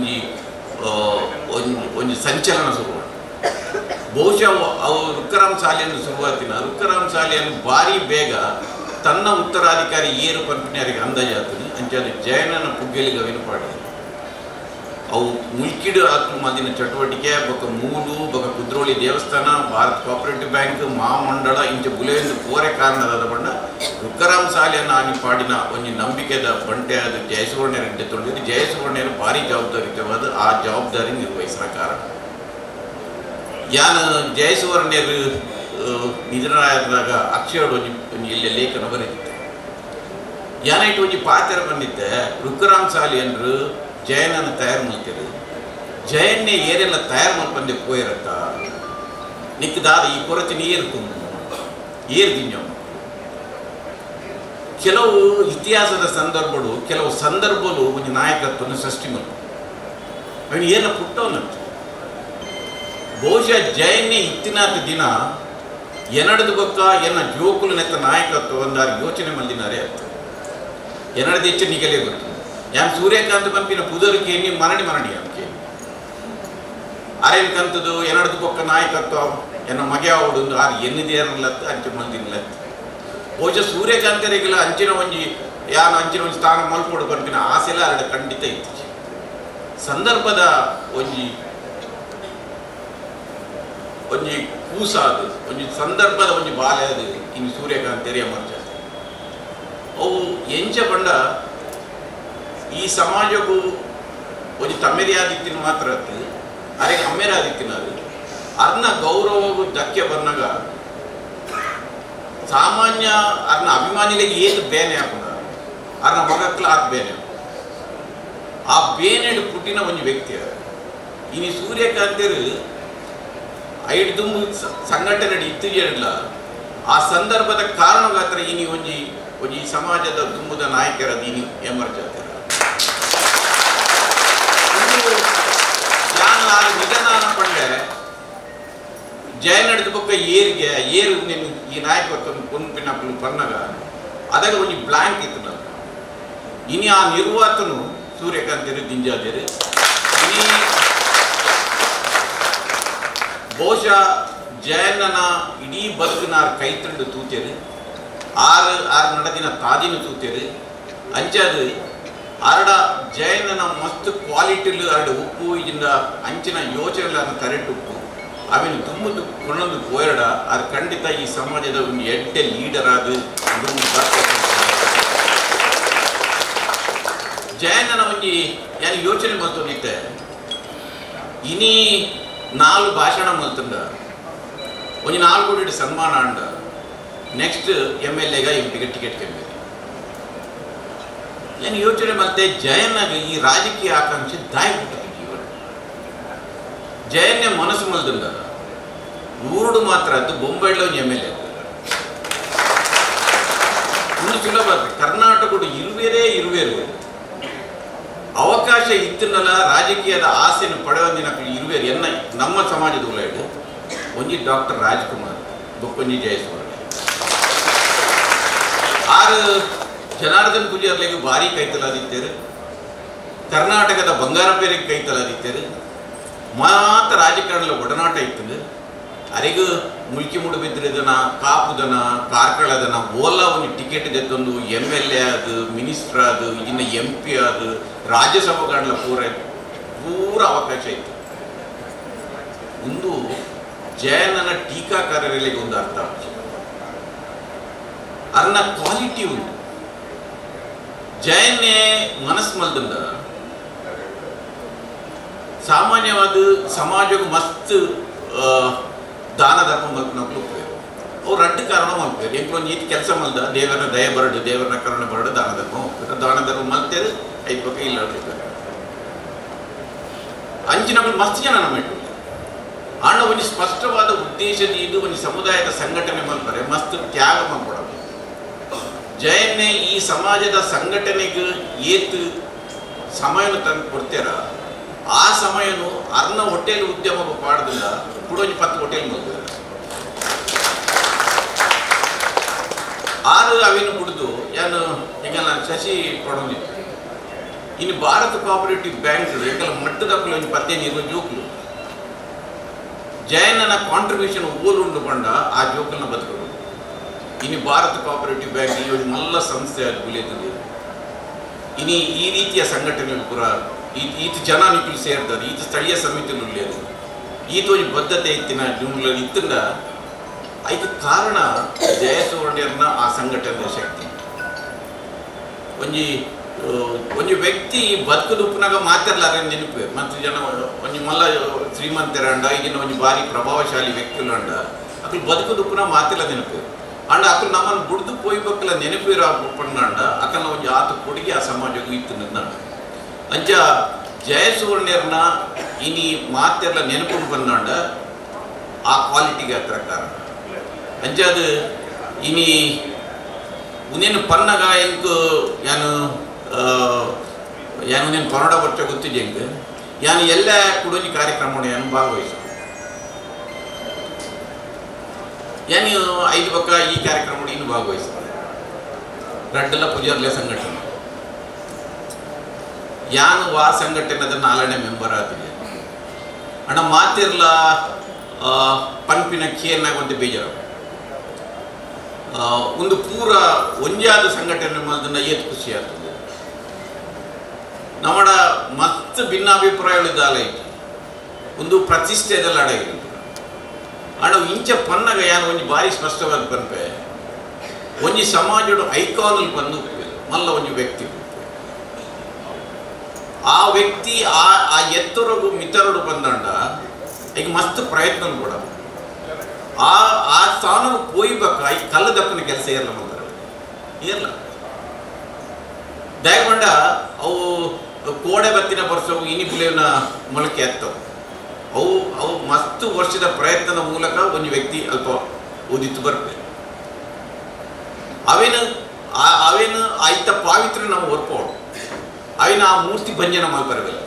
ಒಂಜಿ ಸಂಚಲನ ಶುರು. ಬಹುಶಃ ಅವು ರುಕ್ಕರಾಮ್ ಶಾಲೆಯನ್ನು ಶುರುವಾತಿನ ರುಕ್ಕರಾಮ್ ಶಾಲೆಯನ್ನು ಭಾರಿ ಬೇಗ ತನ್ನ ಉತ್ತರಾಧಿಕಾರಿ ಏರು ಪಂಪಿನಿಯರಿಗೆ ಅಂದಾಜಾತನು ಅಂಚಾದ ಜಯನನ ಪುಗ್ಗೆಲಿಗೆ ಅವಿನಪಾಡಿ ಅವು ಮುಲ್ಕಿಡು ಆತು ಮದಿನ ಚಟುವಟಿಕೆ ಬೊಕ್ಕ ಮೂಲು ಬೊಕ್ಕ ಕುದ್ರೋಳಿ ದೇವಸ್ಥಾನ ಭಾರತ್ ಕೋಆಪರೇಟಿವ್ ಬ್ಯಾಂಕ್ ಮಹಾಮಂಡಳ ಇಂಚ ಬುಲೆಂದು ಕೋರೆ ಕಾರಣದ ಬಣ್ಣ ರುಕ್ಕರಾಮ್ ಶಾಲೆಯನ್ನು ಆಗಿ ಪಾಡಿನ ಒಂದು ನಂಬಿಕೆದ ಬಂಟೆ ಅದು ಜಯಸುವರ್ಣರಿಗೆ ತೊಗೊಂಡಿದ್ದು. ಜಯಸುವರ್ಣರು ಭಾರಿ ಜವಾಬ್ದಾರಿತವಾದ ಆ ಜವಾಬ್ದಾರಿ ನಿರ್ವಹಿಸಿದ ಕಾರಣ ಯಾನು ಜಯಸುವರ್ಣರು ನಿಧನರಾದಾಗ ಅಕ್ಷಯಡು ಒಂದು ಇಲ್ಲಿ ಲೇಖನ ಬರೆದಿದ್ದೆ. ಯಾನೈಟು ಒಂದು ಪಾತ್ರ ಬಂದಿದ್ದೆ. ರುಕ್ಕರಾಮ್ ಶಾಲೆಯನ್ರು ಜಯನನ್ನು ತಯಾರು ಮಾಡ್ತಿರು ಜಯನ್ನೇ ಏರೆಲ್ಲ ತಯಾರು ಮಾಡ್ಕೊಂಡೆ ಪೋಯಿರತ್ತ ನಿಕ್ಕದಾದ ಈ ಕೊರತೆ ಏರು ತುಂಬ ಏರು ದಿನ ಕೆಲವು ಇತಿಹಾಸದ ಸಂದರ್ಭಗಳು ಕೆಲವು ಸಂದರ್ಭಗಳು ಒಂದು ನಾಯಕತ್ವವನ್ನು ಸೃಷ್ಟಿ ಮಾಡ್ತಾರೆ. ಅವನು ಏನ ಪುಟ್ಟವನಂತ ಬಹುಶಃ ಜಯನ್ನೇ ಇತ್ತಿನಾತ ದಿನ ಎನಡದು ಬೊಕ್ಕ ಎನ್ನ ಜೋಕುಲು ನೆತ್ತ ನಾಯಕತ್ವ ಒಂದಾರು ಯೋಚನೆ ಮಂದಿನಾರೇ ಅರ್ಥ ಎನಡದು ಹೆಚ್ಚು ನಿಗಲೇ ಗೊತ್ತು. ಯಾನ್ ಸೂರ್ಯಕಾಂತ್ ಪಂಪಿನ ಪುದರಿಗೆ ಎಣ್ಣಿ ಮರಡಿ ಅಂಕೆ ಅರೇನ್ ಕಂತದು ಎನಡದು ಬೊಕ್ಕ ನಾಯಕತ್ವ ಎನ್ನ ಮಗೆ ಅವಡೊಂದು ಆರು ಎನ್ನಿದೇರಲತ್ತು ಅಂಚೆ ಮಂದಿನಲತ್ತು. ಬಹುಶಃ ಸೂರ್ಯಕಾಂತರಿಗೆಲ್ಲ ಅಂಚಿನ ಒಂಜಿ ಯಾನು ಅಂಚಿನ ಒಂದು ಸ್ಥಾನ ಮಲ್ಪೊಡು ಪಂಪಿನ ಆಸೆಲ್ಲ ಅರಡು ಖಂಡಿತ ಇತ್ತು. ಸಂದರ್ಭದ ಒಂಜಿ ಕೂಸಾದು ಒಂಜಿ ಸಂದರ್ಭದ ಒಂಜಿ ಬಾಲ್ಯದು ಇನ್ನು ಸೂರ್ಯಕಾಂತರಿ ಅಮರ್ಜ ಅವು ಎಂಚ ಬಂಡ ಈ ಸಮಾಜಕ್ಕೂ ಒಂದು ತಮ್ಮೆದೇ ಆದಿತ್ತಿನ ಮಾತ್ರ ಅರೆಗೆ ಅಮ್ಮೆರ ಆದಿತ್ತಿನದು ಅರ್ನ ಗೌರವವು ಧಕ್ಕೆ ಬಂದಾಗ ಸಾಮಾನ್ಯ ಅರ್ನ ಅಭಿಮಾನಿಗಳಿಗೆ ಏನು ಬೇನೆ ಹಾಕೊಂಡ ಅರ್ನ ಮಗಕ್ಲ ಅದು ಬೇನೆ ಆ ಬೇನೆಡು ಪುಟ್ಟಿನ ಒಂದು ವ್ಯಕ್ತಿ ಇನ್ನು ಸೂರ್ಯಕಾಂತರು ಐದು ತುಂಬು ಸಂಘಟನೆ ಇತ್ತಿಲ್ಲ ಆ ಸಂದರ್ಭದ ಕಾರಣಗಾತ್ರ ಇನಿ ಒಂಜಿ ಸಮಾಜದ ತುಂಬುದ ನಾಯಕರದ ಇನಿ ಎಮರ್ಜ್ ಆಗ್ತಾರೆ. ನಾನು ನಿಧನ ಪಂಡೆ ಜಯನಡಿದ ಪಕ್ಕ ಏರು ನೀನು ಈ ನಾಯಕತ್ವ ಪೊನ್ಪಿನ ಪನ್ನಾಗ ಅದಾಗ ಒಂದು ಬ್ಲಾಂಕ್ ಇತ್ತು ನಾನು ಇನಿ ಆ ನಿರ್ವಾತನು ಸೂರ್ಯಕಾಂತಿರು ದಿಂಜಾದೇರು ಈ ಬಹುಶಃ ಜಯಣ್ಣನ ಇಡೀ ಬದುಕಿನ ಕೈ ತಂಡು ತೂತೇರು ಆರು ನಡೆದಿನ ತಾದಿನ ತೂತೇರು ಅಂಚಾದು ಅರಡ ಜಯಣ್ಣನ ಮಸ್ತ್ ಕ್ವಾಲಿಟಿಲು ಅರಡು ಉಪ್ಪು ಇದರಿಂದ ಅಂಚಿನ ಯೋಚನೆ ಕರೆಕ್ಟ್ ಉಪ್ಪು ಅವೇನು ತುಂಬದು ಕೊಂಡೊಂದು ಪೋಯಡ ಅದು ಖಂಡಿತ ಈ ಸಮಾಜದ ಒಂದು ಎಡ್ಡೆ ಲೀಡರ್ ಆದ ಜಯಣ್ಣನ ಒಂದು ಏನು ಯೋಚನೆ ಮಲ್ತೊಂದಿತ್ತೆ ಇನಿ 4 ಭಾಷಣ ಮಲ್ತಂಡ ಒಂದು 4 ಕೋಟಿ ಸನ್ಮಾನ ಅಂಡ ನೆಕ್ಸ್ಟ್ MLAಗ ಎಂಪಿಗೆ ಟಿಕೆಟ್ ಕೆಮ್ಮಿ ಏನು ಯೋಚನೆ ಮತ್ತೆ ಜಯಣ್ಣಗೆ ಈ ರಾಜಕೀಯ ಆಕಾಂಕ್ಷೆ ದಾಯ್ಬಿಟ್ಟಿದೆ ಜೀವನ ಜಯನ್ನೇ ಮನಸ್ಸು ಮಲ್ದಂಡ ಊರುಡು ಮಾತ್ರ ಅದು ಬೊಂಬೈలో ಒಂದು MLA ಇನ್ನು ಸುಲಭ ಕರ್ನಾಟಕದ ಇರುವೇರು ಅವಕಾಶ ಇತ್ತನಲ್ಲ ರಾಜಕೀಯದ ಆಸೆಯನ್ನು ಪಡೆಯೋದಿನ ಇರುವೇರು ಎನ್ನ ನಮ್ಮ ಸಮಾಜದ ಉಳ್ಳಾಡು ಒಂಜಿ ಡಾಕ್ಟರ್ ರಾಜ್ಕುಮಾರ್ ಬೊಕ್ಕೊಂಜಿ ಜಯಸ್ವಾಮಿ ಆರು ಜನಾರ್ದನ್ ಪೂಜಾರ್ಲೆಗೂ ಭಾರಿ ಕೈತಲಾದಿತ್ತೇರು ಕರ್ನಾಟಕದ ಬಂಗಾರಪೇರಿಗೆ ಕೈತಲಾದಿತ್ತೇರು ಮಾತ್ರ ರಾಜಕಾರಣದ ಒಡನಾಟ ಇತ್ತು ಅರಿಗೂ ಮುಲ್ಕಿ ಮುಡುಬಿದ್ರದನ ಕಾಪುದನ ಕಾರ್ಕಳದನ ಓಲಾ ಒಂದು ಟಿಕೆಟ್ ದೆತ್ತೊಂದು MLA ಅದು ಮಿನಿಸ್ಟರ್ ಅದು ಇನ್ನು MP ಅದು ರಾಜ್ಯಸಭೆಗಳ ಪೂರ ಅವಕಾಶ ಇತ್ತು ಒಂದು ಜಯಣ್ಣನ ಟೀಕಾಕಾರರಿಗೆ ಒಂದು ಅರ್ಥ ಅನ್ನ ಕ್ವಾಲಿಟಿ ಉಂಟು ಜಯನ್ನೇ ಮನಸ್ಸು ಮಲ್ದಂಡ ಸಾಮಾನ್ಯವಾದ ಸಮಾಜಕ್ಕೆ ಮಸ್ತ್ ದಾನ ಧರ್ಮ ಮಲ್ಪನಗಳು ಅವ್ರು ಅಡ್ಡ ಕಾರಣ ಮಾಡ್ತಾರೆ ಎಂಕ್ಳು ಒಂದು ಈತ ಕೆಲಸ ಮಲ್ದ ದೇವರನ್ನ ದಯ ಬರಡು ದೇವರನ್ನ ಕರುಣೆ ಬರಡು ದಾನ ಧರ್ಮ ಹೋಗ್ತಾರೆ ದಾನ ಧರ್ಮ ಮಲ್ತೇರು ಐದು ಪಕ್ಕ ಇಲ್ಲ ಅಂಚಿನಗಳು ಮಸ್ತ್ ಜನ ನಮ್ಮ ಇಟ್ಟು ಆಂಡ ಒಂದು ಸ್ಪಷ್ಟವಾದ ಉದ್ದೇಶದ ಇದು ಒಂದು ಸಮುದಾಯದ ಸಂಘಟನೆ ಮಲ್ಪರೆ ಮಸ್ತ್ ತ್ಯಾಗ ಮಾಡ್ಕೊಡೋದು ಜಯನ್ನೇ ಈ ಸಮಾಜದ ಸಂಘಟನೆಗೆ ಏತು ಸಮಯನ ತಂದು ಕೊಡ್ತೀರ ಆ ಸಮಯನು ಅರ್ನ ಹೋಟೆಲ್ ಉದ್ಯಮ ಪಾಡದಿಲ್ಲ ಕುಡೋಜಿ 10 ಹೋಟೆಲ್ ಮಲ್ತಾರೆ ಆರು ಅವೇನು ಕುಡಿದು ಏನು ಈಗ ನಾನು ಶಶಿ ಕೊಡೋದಿತ್ತು ಇನ್ನು ಭಾರತ ಕೋಆಪರೇಟಿವ್ ಬ್ಯಾಂಕ್ ಎಂಕಲ ಮಟ್ಟದ ಒಂದು 15 ಜೋಕ್ಲು ಜಯಣ್ಣನ ಕಾಂಟ್ರಿಬ್ಯೂಷನ್ ಓಲುಂಡು ಬಂಡ ಆ ಜೋಕಲ್ನ ಬದುಕೋದು ಇನ್ನು ಭಾರತ ಕೋಆಪರೇಟಿವ್ ಬ್ಯಾಂಕ್ ಈ ಒಂದು ಮಲ್ಲ ಸಂಸ್ಥೆ ಅದು ಬೆಳೆಯುತ್ತದೆ ಇನ್ನು ಈ ರೀತಿಯ ಸಂಘಟನೆಗಳು ಪೂರ ಈತ ಜನ ನಿಖಿಲು ಸೇರ್ತಾರೆ ಈತ ಸ್ಥಳೀಯ ಸಮಿತಿಯಲ್ಲಿ ಉಳಿಯೋದು ಈತ ಒಂದು ಬದ್ಧತೆ ಇತ್ತಿನ ಜೂನ್ಗಳಲ್ಲಿ ಇತ್ತಂದ ಅದಕ್ಕೆ ಕಾರಣ ಜಯಸುವರ್ಣರ್ನ ಆ ಸಂಘಟನೆಯ ಶಕ್ತಿ ಒಂದು ವ್ಯಕ್ತಿ ಬದುಕುದುಪ್ಪನಾಗ ಮಾತಾಡ್ಲಾರ ನೆನಪು ಮತ್ತು ಜನ ಒಂದು ಮಲ್ಲ ಶ್ರೀಮಂತರ ಅಂಡ ಈಗಿನ ಒಂದು ಭಾರಿ ಪ್ರಭಾವಶಾಲಿ ವ್ಯಕ್ತಿಗಳು ಅಂಡ ಅಕ್ಕಳು ಬದುಕುದುಪ್ಪನ ಮಾತಿಲ್ಲ ನೆನಪು ಅಂಡ ಅಕ್ಕಳು ನಮ್ಮನ್ನು ಬುಡ್ದು ಪೋಯ್ಬೇಕಲ್ಲ ನೆನಪಿರೋ ಪಣ್ಣಂಡ ಅಕ್ಕನ ಒಂದು ಆತ ಕೊಡುಗೆ ಆ ಸಮಾಜಕ್ಕೂ ಇತ್ತು ನನ್ನ ಅಂಚ ಜಯಸುವರ್ಣರ್ನ ಇನಿ ಮಾತೆಲ್ಲ ನೆನಪು ಬಂದಾಂಡ ಆ ಕ್ವಾಲಿಟಿಗೆ ಹತ್ರ ಕಾರಣ ಅಂಚ ಅದು ಇನಿ ಉನೇನು ಪನ್ನಗ ಎಂಕು ಯಾನು నేను ಕನ್ನಡ ವರ್ಷ ಗೊತ್ತಿದೆ ಹೆಂಗೆ ಯಾನು ಎಲ್ಲ ಕುಡೋನಿ ಕಾರ್ಯಕ್ರಮ ಯಾನು ಭಾಗವಹಿಸು ಯಾನು 5 ಪಕ್ಕ ಈ ಕಾರ್ಯಕ್ರಮ ಇನ್ನು ಭಾಗವಹಿಸ್ತಾರೆ ರಡ್ಡಲ ಪೂಜಾರ್ಲೆ ಸಂಘಟನೆ ಯಾನು ವಾ ಸಂಘಟನೆದ 4ನೇ ಮೆಂಬರ್ ಆಗಿದೆ ಅಣ್ಣ ಮಾತಿರ್ಲ ಪಂಪಿನ ಕೇರ್ನಾಗ ಒಂದು ಬೇಜಾರು ಒಂದು ಪೂರ ಒಂಜಾದ ಸಂಘಟನೆ ಮಾಡಿದ ಏತ್ ಖುಷಿ ಆಗ್ತದೆ ನಮ್ಮಡ ಮತ್ತ ಭಿನ್ನಾಭಿಪ್ರಾಯಗಳು ದಾಲೈತಿ ಒಂದು ಪ್ರತಿಷ್ಠೆದಲ್ಲಿ ಅಡಗಿರುತ್ತೆ ಅಡ ಇಂಚ ಪನ್ನಗ ಯಾನು ಒಂದು ಭಾರಿ ಸ್ಪಷ್ಟವಾದ ಪನ್ಪೆ ಒಂಜಿ ಸಮಾಜದ ಐಕಾನಲ್ಲಿ ಬಂದು ಮಲ್ಲ ಒಂದು ವ್ಯಕ್ತಿ ಆ ವ್ಯಕ್ತಿ ಆ ಎತ್ತರಗೂ ಮಿತರಡು ಬಂದಂಡ ಈಗ ಮಸ್ತ್ ಪ್ರಯತ್ನ ಕೂಡ ಆ ಸ್ಥಾನವು ಪೋಯ್ಬೇಕ ಈ ಕಲ್ಲದಪ್ಪನ ಕೆಲಸ ಇರಲ್ಲ ಮಾಡ್ತಾರೆ ಇರಲ್ಲ ದಯಗೊಂಡ ಅವು ಕೋಡೆ ಬತ್ತಿನ ಬರ್ಸವು ಇನಿ ಬಿಲೇವಿನ ಮೊಳಕೆ ಎತ್ತವು ಅವು ಮಸ್ತ್ ವರ್ಷದ ಪ್ರಯತ್ನದ ಮೂಲಕ ಒಂದು ವ್ಯಕ್ತಿ ಅಲ್ಪ ಓದಿತ್ತು ಬರ್ತದೆ ಅವೇನು ಆಯ್ತ ಪಾವಿತ್ರ ನಾವು ಒರ್ಪೋಡು ಅವೇನು ಆ ಮೂರ್ತಿ ಭಂಜನ ಮಾಡ್ಬರಬೇಕು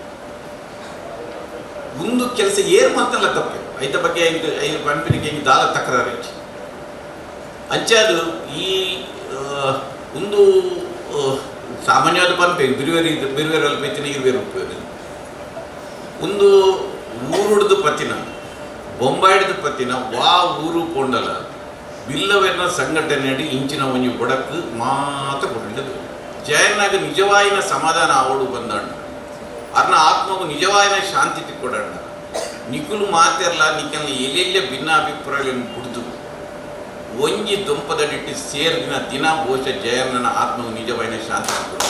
ಒಂದು ಕೆಲಸ ಏರ್ ಮಾತಲ್ಲ ತಪ್ಪು ಐತ ಬಗ್ಗೆ ಐದು ಪಂಪಿನಿಗೆ ಹಿಂಗೆ ದಾಲ ತಕರಾರು ಅಂಚಾದು ಈ ಒಂದು ಸಾಮಾನ್ಯವಾದ ಪಂಪೆ ಬಿರುವೇರಲ್ಲಿ ಪೆತ್ತಿನ ಇರುವೇರು ಉಪ್ಪೇರು ಒಂದು ಊರುಡ್ದು ಪತ್ತಿನ ಬೊಂಬಾಯಿಡ್ದು ಪತ್ತಿನ ವಾ ಊರು ಪೊಂಡಲ ಬಿಲ್ಲವೆನ್ನ ಸಂಘಟನೆ ಅಡಿ ಇಂಚಿನ ಒಂಜಿ ಬೊಡಕ್ಕೆ ಮಾತ್ರ ಕೊಟ್ಟಿದ್ದು ಜಯನ್ನಾಗ ನಿಜವಾಯಿನ ಸಮಾಧಾನ ಆವಡು ಬಂದಣ್ಣ ಅರ್ನ ಆತ್ಮಗೂ ನಿಜವಾಯಿನ ಶಾಂತಿ ತಿಕ್ಕೊಡಣ್ಣ ನಿಖುಲು ಮಾತಿರಲ್ಲ ನಿಖಲ್ನ ಎಲ್ಲೆಲ್ಲೇ ಭಿನ್ನಾಭಿಪ್ರಾಯಗಳನ್ನು ಕುಡಿದು ಒಂಜಿ ದೊಂಪದಡಿಟ್ಟು ಸೇರಿದಿನ ದಿನ ಬಹುಶಃ ಜಯಣ್ಣನ ಆತ್ಮಗೂ ನಿಜವಾಯಿನ ಶಾಂತಿ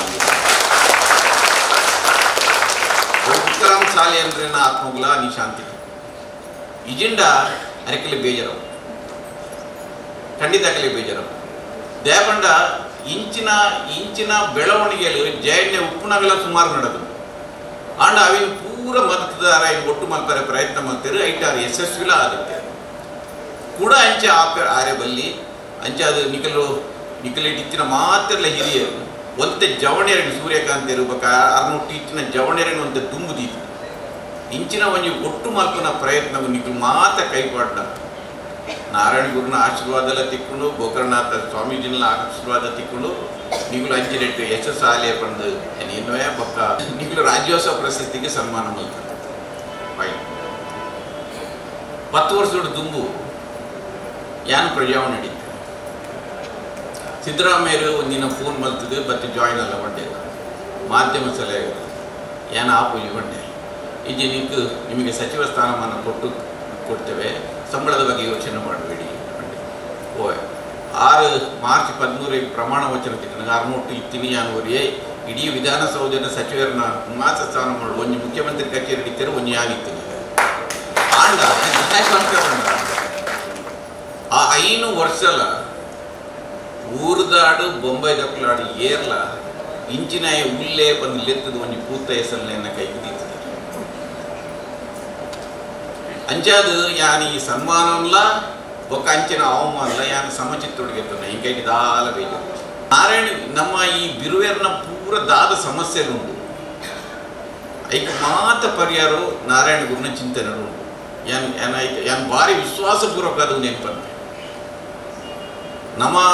ಉತ್ತರಾಂ ಶಾಲೆ ಅಂದ್ರೆ ಆತ್ಮಗುಲ ನೀ ಶಾಂತಿ ಇಜಿಂಡ ಅರಕಲೆ ಬೇಜಾರವು ಖಂಡಿತಕಲೆ ಬೇಜಾರವು ದೇವಂಡ ಇಂಚಿನ ಬೆಳವಣಿಗೆಯಲ್ಲಿ ಜಯಣ್ಣ ಉಪ್ಪುನಗಲ ಸುಮಾರು ನಡೆದು ಆಂಡ ಅವಿನ ಪೂರ ಮತದಾರ ಒಟ್ಟು ಮಲ್ಪರೆ ಪ್ರಯತ್ನ ಮಾಡ್ತಾರೆ ಐಟಾರು ಯಶಸ್ವಿಲ ಆದಿತ್ತೆ ಕೂಡ ಅಂಚೆ ಆರೆ ಬಲ್ಲಿ ಅಂಚೆ ಅದು ನಿಖಲಿಟ್ಟಿನ ಮಾತ್ರಲ್ಲ ಹಿರಿಯರು ಒಂತೆ ಜವಣೆರನ್ನು ಸೂರ್ಯಕಾಂತಿ ಇರಬೇಕ ಅರ್ನೊಟ್ಟು ಇಚ್ಚಿನ ಜವಣೆರನ್ನು ಒಂತೆ ತುಂಬುದೀತು ಇಂಚಿನ ಒಂಜಿ ಒಟ್ಟು ಮಲ್ಪನ ಪ್ರಯತ್ನವು ನಿಖಲು ಮಾತ್ರ ಕೈಪಾಡ್ಡ ನಾರಾಯಣ ಗುರುನ ಆಶೀರ್ವಾದ ಎಲ್ಲ ತಿಕ್ಕೊಂಡು ಗೋಕರ್ಣನಾಥ ಸ್ವಾಮೀಜಿನ ಆಶೀರ್ವಾದ ತಿಕ್ಕೊಂಡು ನಿಖಲು ಅಂಚಿನೆಟ್ಟು ಯಶಸ್ಸು ಆಲಯ ಪಂದು ಇನ್ನುವೇ ಪಕ್ಕ ನಿಖಲು ರಾಜ್ಯೋತ್ಸವ ಪ್ರಶಸ್ತಿಗೆ ಸನ್ಮಾನ ಮಾಡ್ತಾರೆ ಫೈನ್ 10 ವರ್ಷದ ದುಂಬು ಯಾನು ಪ್ರಜಾವಣೆ ನಡೀತು ಸಿದ್ದರಾಮಯ್ಯರು ಒಂದಿನ ಫೋನ್ ಮಲ್ತದೆ ಬತ್ತೆ ಜಾಯಿನ್ ಅಲ್ಲ ಬಂಡೆ ಮಾಧ್ಯಮ ಸಲಹೆ ಏನು ಆಪೂಜಿ ಬಂಡೆ ಈಗ ನಿಮಗೆ ಸಚಿವ ಸ್ಥಾನಮಾನ ಕೊಡ್ತೇವೆ ಸಂಬಳದ ಬಗ್ಗೆ ಯೋಚನೆ ಮಾಡಬೇಡಿ ಬಂಡೆ 6 ಮಾರ್ಚ್ 13 ಪ್ರಮಾಣ ವಚನ ನನಗೆ 6 ಇತ್ತೀನಿ ಯಾನುವರಿಯೇ ಇಡೀ ವಿಧಾನಸೌಧದ ಸಚಿವರನ್ನ ಮಾಸ ಸ್ಥಾನ ಮಾಡಿ ಒಂದು ಮುಖ್ಯಮಂತ್ರಿ ಕಚೇರಿ ಹಿಡಿತಾರೆ ಒಂದು ಆಗಿತ್ತು ಆಂಡ ಆ 5 ವರ್ಷಲ ಊರ್ದಾಡು ಬೊಂಬೈ ದಕ್ಕಲಾಡು ಏರ್ಲ ಇಂಚಿನಾಯ ಉಲ್ಲೇ ಬಂದು ಲೆತ್ತದ ಒಂದು ಪೂತ ಹೆಸರನ್ನ ಕೈಗಿದೀತದೆ ಅಂಚಾದ ಯಾನ್ ಈ ಸನ್ಮಾನಲ್ಲ ಒಕ್ಕ ಅಂಚಿನ ಅವಮಾನಲ್ಲ ಯಾನ್ ಸಮಚಿತ್ತೊಡಗಿರ್ತಾನೆ ಹಿಂಗಾಗಿ ದಾಲ ಬೇಜಾರು ನಾರಾಯಣ ನಮ್ಮ ಈ ಬಿರುವೇರ್ನ ಪೂರ ದಾದ ಸಮಸ್ಯೆಗಳುಂಟು ಐಕ್ ಮಾತ ಪರಿಹಾರ ನಾರಾಯಣ ಗುರುನ ಚಿಂತನೆ ಉಂಟು ಯಾನ್ ಭಾರಿ ವಿಶ್ವಾಸಪೂರ್ವಕ ಅದು ನೆನಪಂತೆ ನಮ್ಮ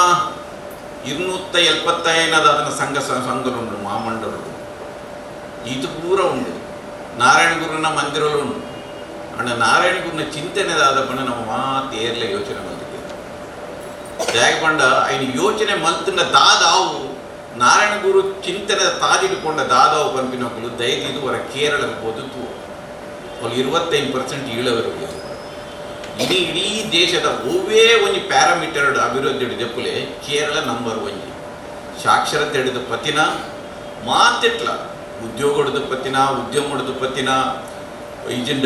275 ಅದನ್ನ ಸಂಘರುಂಡು ಮಾಮಂಡರು ಇದು ಪೂರ ಉಂಟು ನಾರಾಯಣ ಗುರುನ ಮಂದಿರಲು ಉಂಟು ಅಣ್ಣ ನಾರಾಯಣ ಗುರುನ ಚಿಂತನೆದಾದ ಬಣ್ಣ ನಮ್ಮ ಮಾತು ಏರ್ಲೆ ಯೋಚನೆ ಮಲ್ತಿದ್ದೇವೆ ಹೇಗೆ ಬಂಡ ಐನು ಯೋಚನೆ ಮಲ್ತಿನ ದಾದಾವು ನಾರಾಯಣ ಗುರು ಚಿಂತನೆ ತಾದಿಡ್ಕೊಂಡ ದಾದಾವು ಪಂಪಿನೊಕ್ಕಲು ದಯದಿದು ಹೊರ ಕೇರಳ ಬದುಕು ಅಲ್ಲಿ 25% ಇಳವರಿಗೆ ಇಡೀ ದೇಶದ ಒವ್ವೇ ಒಂದು ಪ್ಯಾರಾಮೀಟರ್ ಅಭಿವೃದ್ಧಿ ಹಿಡಿದಪ್ಪಲೆ ಕೇರಳ ನಂಬರ್ 1 ಸಾಕ್ಷರತೆ ಹಿಡಿದ ಪತಿನ ಮಾತೆಟ್ಲ ಉದ್ಯೋಗ ಹಿಡಿದ ಪತ್ತಿನ ಉದ್ಯಮ ಹಿಡಿದ ಪತ್ತಿನ ಈಜಿಂದ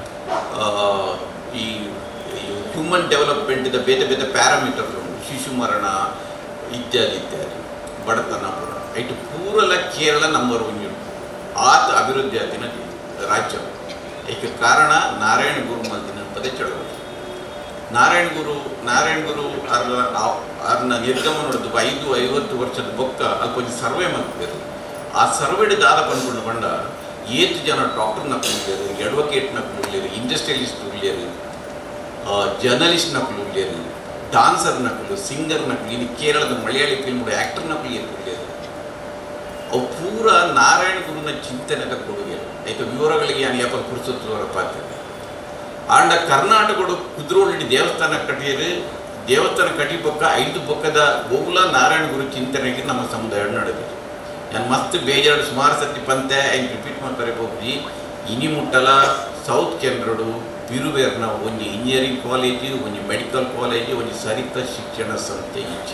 ಈ ಹ್ಯೂಮನ್ ಡೆವಲಪ್ಮೆಂಟ್ ಬೇರೆ ಬೇರೆ ಪ್ಯಾರಾಮೀಟರ್ಗಳು ಶಿಶು ಮರಣ ಇತ್ಯಾದಿ ಬಡತನ ಐಟು ಪೂರಲ ಕೇರಳ ನಂಬರ್ 1 ಆತ ಅಭಿವೃದ್ಧಿ ಆದಿನ ರಾಜ್ಯ ಇದಕ್ಕೆ ಕಾರಣ ನಾರಾಯಣ ಗುರು ಮಲ್ದಿನ ಪದೇ ಚಳವಳಿ ನಾರಾಯಣ ಗುರು ಅವ್ರನ್ನ ನಿರ್ಗಮ ನೋಡಿದ್ದು 50 ವರ್ಷದ ಬೊಕ್ಕ ಅಲ್ಕೊಂದು ಸರ್ವೆ ಮಾಡ್ತಿದ್ರು ಆ ಸರ್ವೆಡ್ ದಾದ ಬಂದ್ಕೊಂಡು ಬಂಡ ಏತು ಜನ ಡಾಕ್ಟರ್ನ ಕುಳಿಯರು ಅಡ್ವೊಕೇಟ್ನ ಕುಳಿಯರು ಇಂಡಸ್ಟ್ರಿಯಲಿಸ್ಟ್ ಕುಳಿಯರು ಜರ್ನಲಿಸ್ಟ್ನ ಕುಳಿಯರು ಡಾನ್ಸರ್ನ ಕುಳು ಸಿಂಗರ್ನ ಕುಳಿ ಕೇರಳದ ಮಲಯಾಳಿ ಫಿಲ್ಮ್ ಆ್ಯಕ್ಟರ್ನ ಕುಳಿಯರು ಅವು ಪೂರ ನಾರಾಯಣ ಗುರುನ ಚಿಂತನೆಗೆ ಕೊಡುಗೆ ಆಯ್ತು ವಿವರಗಳಿಗೆ ಯಾನು ಯಾಪ ಪುರುಸತ್ವರ ಪಾತ್ರ ಆಂಡ ಕರ್ನಾಟಕಡು ಕುದ್ರೋಳಿ ದೇವಸ್ಥಾನ ಕಟಿ ಪಕ್ಕ 5 ಪಕ್ಕದ ಗೋಗುಲ ನಾರಾಯಣ ಗುರು ಚಿಂತನೆಗೆ ನಮ್ಮ ಸಮುದಾಯ ನಡೆದಿದೆ ನಾನು ಮಸ್ತ್ ಬೇಜಾರು ಸುಮಾರು ಸತಿ ಪಂತೆ ಐದು ರಿಪೀಟ್ ಮಾಡ್ತಾರೆ ಹೋಗಿ ಇನಿ ಮುಟ್ಟಲ ಸೌತ್ ಕೆನರಡು ಬಿರುವೇರ್ನ ಒಂದು ಇಂಜಿನಿಯರಿಂಗ್ ಕಾಲೇಜು ಒಂದು ಮೆಡಿಕಲ್ ಕಾಲೇಜು ಒಂದು ಸರಿತ ಶಿಕ್ಷಣ ಸಂಸ್ಥೆ ಈಚೆ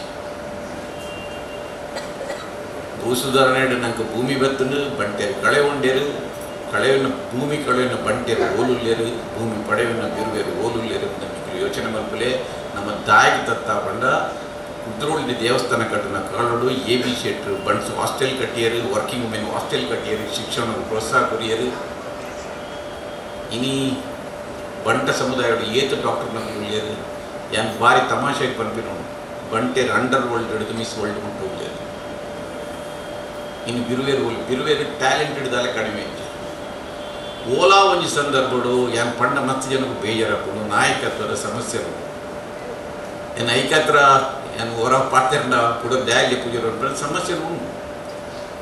ಭೂ ಸುಧಾರಣೆ ನಂಗೆ ಭೂಮಿ ಬತ್ತನು ಬಂಟೇರು ಕಳೆ ಉಂಡೇರು ಕಳೆಯನ್ನು ಭೂಮಿ ಕಳೆಯನ್ನು ಬಂಟೇರು ಓಲುಲ್ಲೇರು ಭೂಮಿ ಪಡೆಯನ್ನು ಬಿರುವೇರು ಓಲುಲ್ಲೇರು ನಮಗೆ ಯೋಚನೆ ಮಲ್ಪಲೆ ನಮ್ಮ ದಾಯಿಗೆ ತತ್ತ ಬಂಡ ಕುದ್ರೋಳಿ ದೇವಸ್ಥಾನ ಕಟ್ಟಿನ ಕಾಳೋಡು AB ಶೆಟ್ರು ಬಣ್ಸು ಹಾಸ್ಟೆಲ್ ಕಟ್ಟಿಯರು ವರ್ಕಿಂಗ್ ವುಮೆನ್ ಹಾಸ್ಟೆಲ್ ಕಟ್ಟಿಯರು ಶಿಕ್ಷಣ ಪ್ರೋತ್ಸಾಹ ಕೊರಿಯರು ಇನಿ ಬಂಟ ಸಮುದಾಯಗಳು ಏತು ಡಾಕ್ಟರ್ನ ಉಳಿಯರು ಯಾನ್ ಭಾರಿ ತಮಾಷೆಗೆ ಪಂಪಿನ ಬಂಟೇರು ಅಂಡರ್ ವರ್ಲ್ಡ್ ಹಿಡಿದು ಮಿಸ್ ವರ್ಲ್ಡ್ ಉಂಟು ಉಳಿಯರು ಇನ್ನು ಬಿರುವೇರು ಟ್ಯಾಲೆಂಟ್ ಹಿಡಿದಾಲೆ ಕಡಿಮೆ ಇತ್ತು ಓಲಾ ಒಂಜಿ ಸಂದರ್ಭಗಳು ಯಾನ್ ಪಂಡ ಮತ್ತು ಜನಕ್ಕೆ ಬೇಜಾರಪ್ಪಡು ನಾಯಕತ್ವದ ಸಮಸ್ಯೆಗಳು ಏನು ಐಕತ್ರ ಏನು ಹೊರ ಪಾತ್ರೆಂಡ ಕೂಡ ದ್ಯಾಗಿ ಪೂಜೆ ಸಮಸ್ಯೆ ಉಂಟು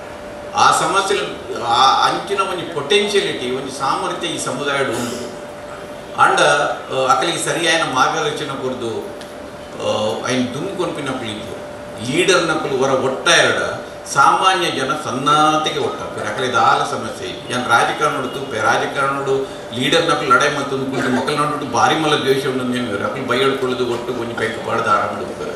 ಆ ಸಮಸ್ಯೆలు ಆ ಅಂಚಿನ ಒಂದು ಪೊಟೆನ್ಷಿಯಲಿಟಿ ಒಂದು ಸಾಮರ್ಥ್ಯ ಈ ಸಮುದಾಯದ ಉಂಟು ಅಂಡ ಅಕಲಿಗೆ ಸರಿಯಾದ ಮಾರ್ಗದರ್ಶನ ಕೊರದು ఆయన ದುಮ್ಮಿಕೊಂಡ್ಪಿನಪ್ಪಳು ಇದ್ದು ಲೀಡರ್ನಪ್ಪಲು ಹೊರ ಒಟ್ಟ ಎರಡ ಸಾಮಾನ್ಯ ಜನ ಸನ್ನಾತಿಗೆ ಒಟ್ಟಾಗ್ತಾರೆ ಅಕಲೆ ದಾಲ ಸಮಸ್ಯೆ ಏನು ರಾಜಕಾರಣೋಡು ತೂಪೆ ರಾಜಕಾರಣೋಡು ಲೀಡರ್ನಪ್ಪಲು ಲಡಾಯಿ ಮತ್ತು ಕುಳಿತು ಮಕ್ಕಳು ನೋಡ್ಬಿಟ್ಟು ಭಾರಿ ಮಲ್ಲ ದ್ವೇಷ ಉಂಡು ಅಕ್ಕಲು ಬೈಯಡ್ಕೊಳ್ಳೋದು ಒಟ್ಟು ಕೊಂಚ ಬೆಂಕ ಪಾಡ್ದು ಆರಂಭಿಡ್ತಾರೆ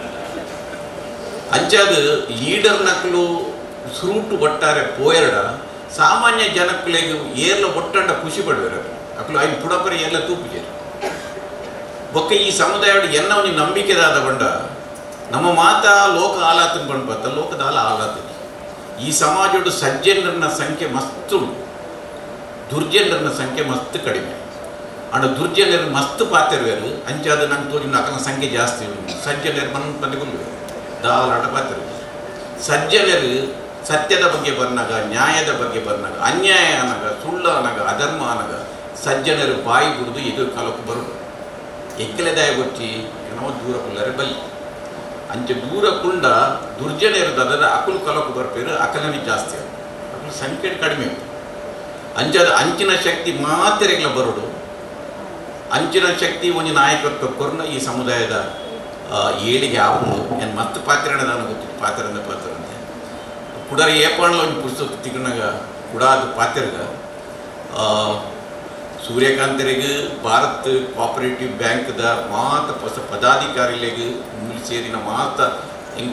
ಅಂಚಾದ ಲೀಡರ್ನಕ್ಕಲು ಸುರುಟು ಒಟ್ಟಾರೆ ಪೋಯರಡ ಸಾಮಾನ್ಯ ಜನಕ್ಕಳಿಗೆ ಏರ್ಲ ಒಟ್ಟಂಡ ಖುಷಿ ಪಡುವರು ಅಕ್ಕಲು ఆయన ಪುಡಪರಿ ಎಲ್ಲ ತೂಪಿಜರು ಬೊಕ್ಕ ಈ ಸಮುದಾಯದ ಎನ್ನ ಒಂದು ನಂಬಿಕೆದಾದ ಬಂಡ ನಮ್ಮ ಮಾತಾ ಲೋಕ ಆಲಾತನ ಬಂಡ್ಬತ್ತ ಲೋಕದ ಆಲಾತನ ಈ ಸಮಾಜದ ಸಜ್ಜನರನ್ನ ಸಂಖ್ಯೆ ಮಸ್ತು ದುರ್ಜನರನ್ನ ಸಂಖ್ಯೆ ಮಸ್ತ್ ಕಡಿಮೆ ಅಂಡ ದುರ್ಜನರು ಮಸ್ತ್ ಪಾತಿರುವರು ಅಂಚಾದ ನಂಗೆ ತೋರಿನ ಅಕಲ ಸಂಖ್ಯೆ ಜಾಸ್ತಿ ಉಂಟು ಸಜ್ಜನರು ಮನ ಪಂದಿಗೊಳ್ಳುವರು ದಾಲಾಟ ಪಾತಿರುವರು ಸಜ್ಜನರು ಸತ್ಯದ ಬಗ್ಗೆ ಬಂದಾಗ ನ್ಯಾಯದ ಬಗ್ಗೆ ಬಂದಾಗ ಅನ್ಯಾಯ ಅನಗ ಸುಳ್ಳು ಅನಗ ಅಧರ್ಮ ಅನಗ ಸಜ್ಜನರು ಬಾಯಿ ಬಿಡುದು ಎದುರು ಕಾಲಕ್ಕೆ ಬರುದು ಎಕ್ಕಲೆದಾಯ ಗೊತ್ತಿ ಏನೋ ದೂರ ಕುಳ್ಳರೆ ಬಲ್ಲಿ ಅಂಚೆ ದೂರ ಕುಂಡ ದುರ್ಜನರು ಅದರ ಅಕಲು ಕಲಕು ಬರ್ಪೇರು ಅಕಲನೇ ಜಾಸ್ತಿ ಅಕಲು ಸಂಖ್ಯೆ ಕಡಿಮೆ ಅಂಚದ ಅಂಚಿನ ಶಕ್ತಿ ಮಾತೆರೆಗ್ಲ ಬರೋಡು ಅಂಚಿನ ಶಕ್ತಿ ಒಂದು ನಾಯಕತ್ವ ಕೊರ್ನ ಈ ಸಮುದಾಯದ ಏಳಿಗೆ ಆಗುದು ಏನು ಮತ್ತೆ ಪಾತ್ರೆನ ನಾನು ಗೊತ್ತಿತ್ತು ಪಾತ್ರಂದ ಪಾತ್ರ ಅಂತೆ ಕುಡರ ಏಪಾಣ್ಲ ಒಂದು ಪುಸ್ತಕ ತಿಗನಾಗ ಕೂಡ ಅದು ಪಾತ್ರೆಗ ಸೂರ್ಯಕಾಂತರಿಗೆ ಭಾರತ್ ಕೋಆಪರೇಟಿವ್ ಬ್ಯಾಂಕ್ದ ಮಾತ ಹೊಸ ಪದಾಧಿಕಾರಿಗಳಿಗೆ ಸೇರಿನ ಮಾತ ಇಂಕ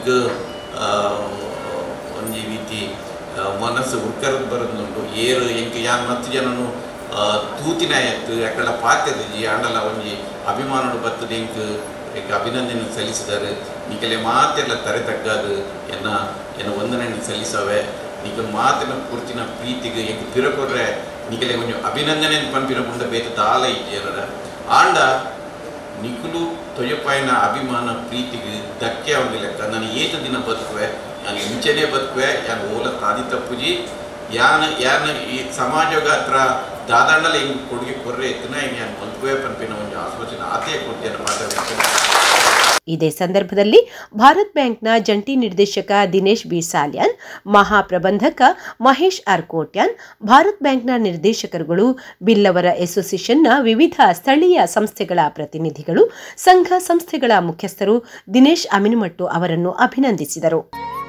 ಒಂದು ರೀತಿ ಮನಸ್ಸು ಉರ್ಕರದು ಬರೋದುಂಟು ಏರು ಇಂಕ ಯಾನ್ ಮತ್ತು ಜನನು ತೂತಿನ ಎತ್ತು ಯಾಕಳ ಪಾತ್ಯದಿ ಅಂಡಲ ಒಂಜಿ ಅಭಿಮಾನಡು ಬರ್ತದೆ ಇಂಕ ಅಭಿನಂದನೆ ಸಲ್ಲಿಸಿದ್ದಾರೆ ನೀಕೆಲ್ಲ ಮಾತೆಲ್ಲ ತರೆ ತಗ್ಗದು ಎನ್ನ ವಂದನೆಯನ್ನು ಸಲ್ಲಿಸವೆ ನೀಕ ಮಾತಿನ ಕುರ್ತಿನ ಪ್ರೀತಿಗೆ ಇಂಕ ತಿರಕೊಡ್ರೆ ನೀಕೆಲ್ಲ ಕೊಂಚ ಅಭಿನಂದನೆ ಪಂಪಿನ ಮುಂದೆ ಬೇತ ದಾಲ ಇದ್ದೀರ ಆಂಡ ನಿಖಲು ತೊಯ್ಯಪ್ಪಾಯಿನ ಅಭಿಮಾನ ಪ್ರೀತಿಗೆ ಧಕ್ಕೆ ಆಗೋದಿಲ್ಲ ಲೆಕ್ಕ ನಾನು ಏತ ದಿನ ಬದುಕುವೆ ನಾನು ಮುಂಚೆನೇ ಬದುಕುವೆ ಯಾನು ಓಲ ತಾದಿ ತಪ್ಪುಜಿ ಯಾನ ಈ ಸಮಾಜಗ ಹತ್ರ ದಾದಾಂಡಲ ಹಿಂಗೆ ಕೊಡುಗೆ ಕೊರ್ರೆ ಎತ್ತಿನ ಹಿಂಗೆ ನಾನು ಬದುಕುವೆ ಪಂಪಿನ ಒಂದು ಆಲೋಚನೆ ಆತೇ ಕೊಡ್ತೇನೆ ಮಾತಾಡ್ತೀನಿ. ಇದೇ ಸಂದರ್ಭದಲ್ಲಿ ಭಾರತ್ ಬ್ಯಾಂಕ್ನ ಜಂಟಿ ನಿರ್ದೇಶಕ ದಿನೇಶ್ ಬಿ ಸಾಲ್ಯಾನ್, ಮಹಾಪ್ರಬಂಧಕ ಮಹೇಶ್ ಆರ್ ಕೋಟ್ಯಾನ್, ಭಾರತ್ ಬ್ಯಾಂಕ್ನ ನಿರ್ದೇಶಕರುಗಳು, ಬಿಲ್ಲವರ ಅಸೋಸಿಯೇಷನ್ನ ವಿವಿಧ ಸ್ಥಳೀಯ ಸಂಸ್ಥೆಗಳ ಪ್ರತಿನಿಧಿಗಳು, ಸಂಘ ಸಂಸ್ಥೆಗಳ ಮುಖ್ಯಸ್ಥರು ದಿನೇಶ್ ಅಮಿನಮಟ್ಟು ಅವರನ್ನು ಅಭಿನಂದಿಸಿದರು.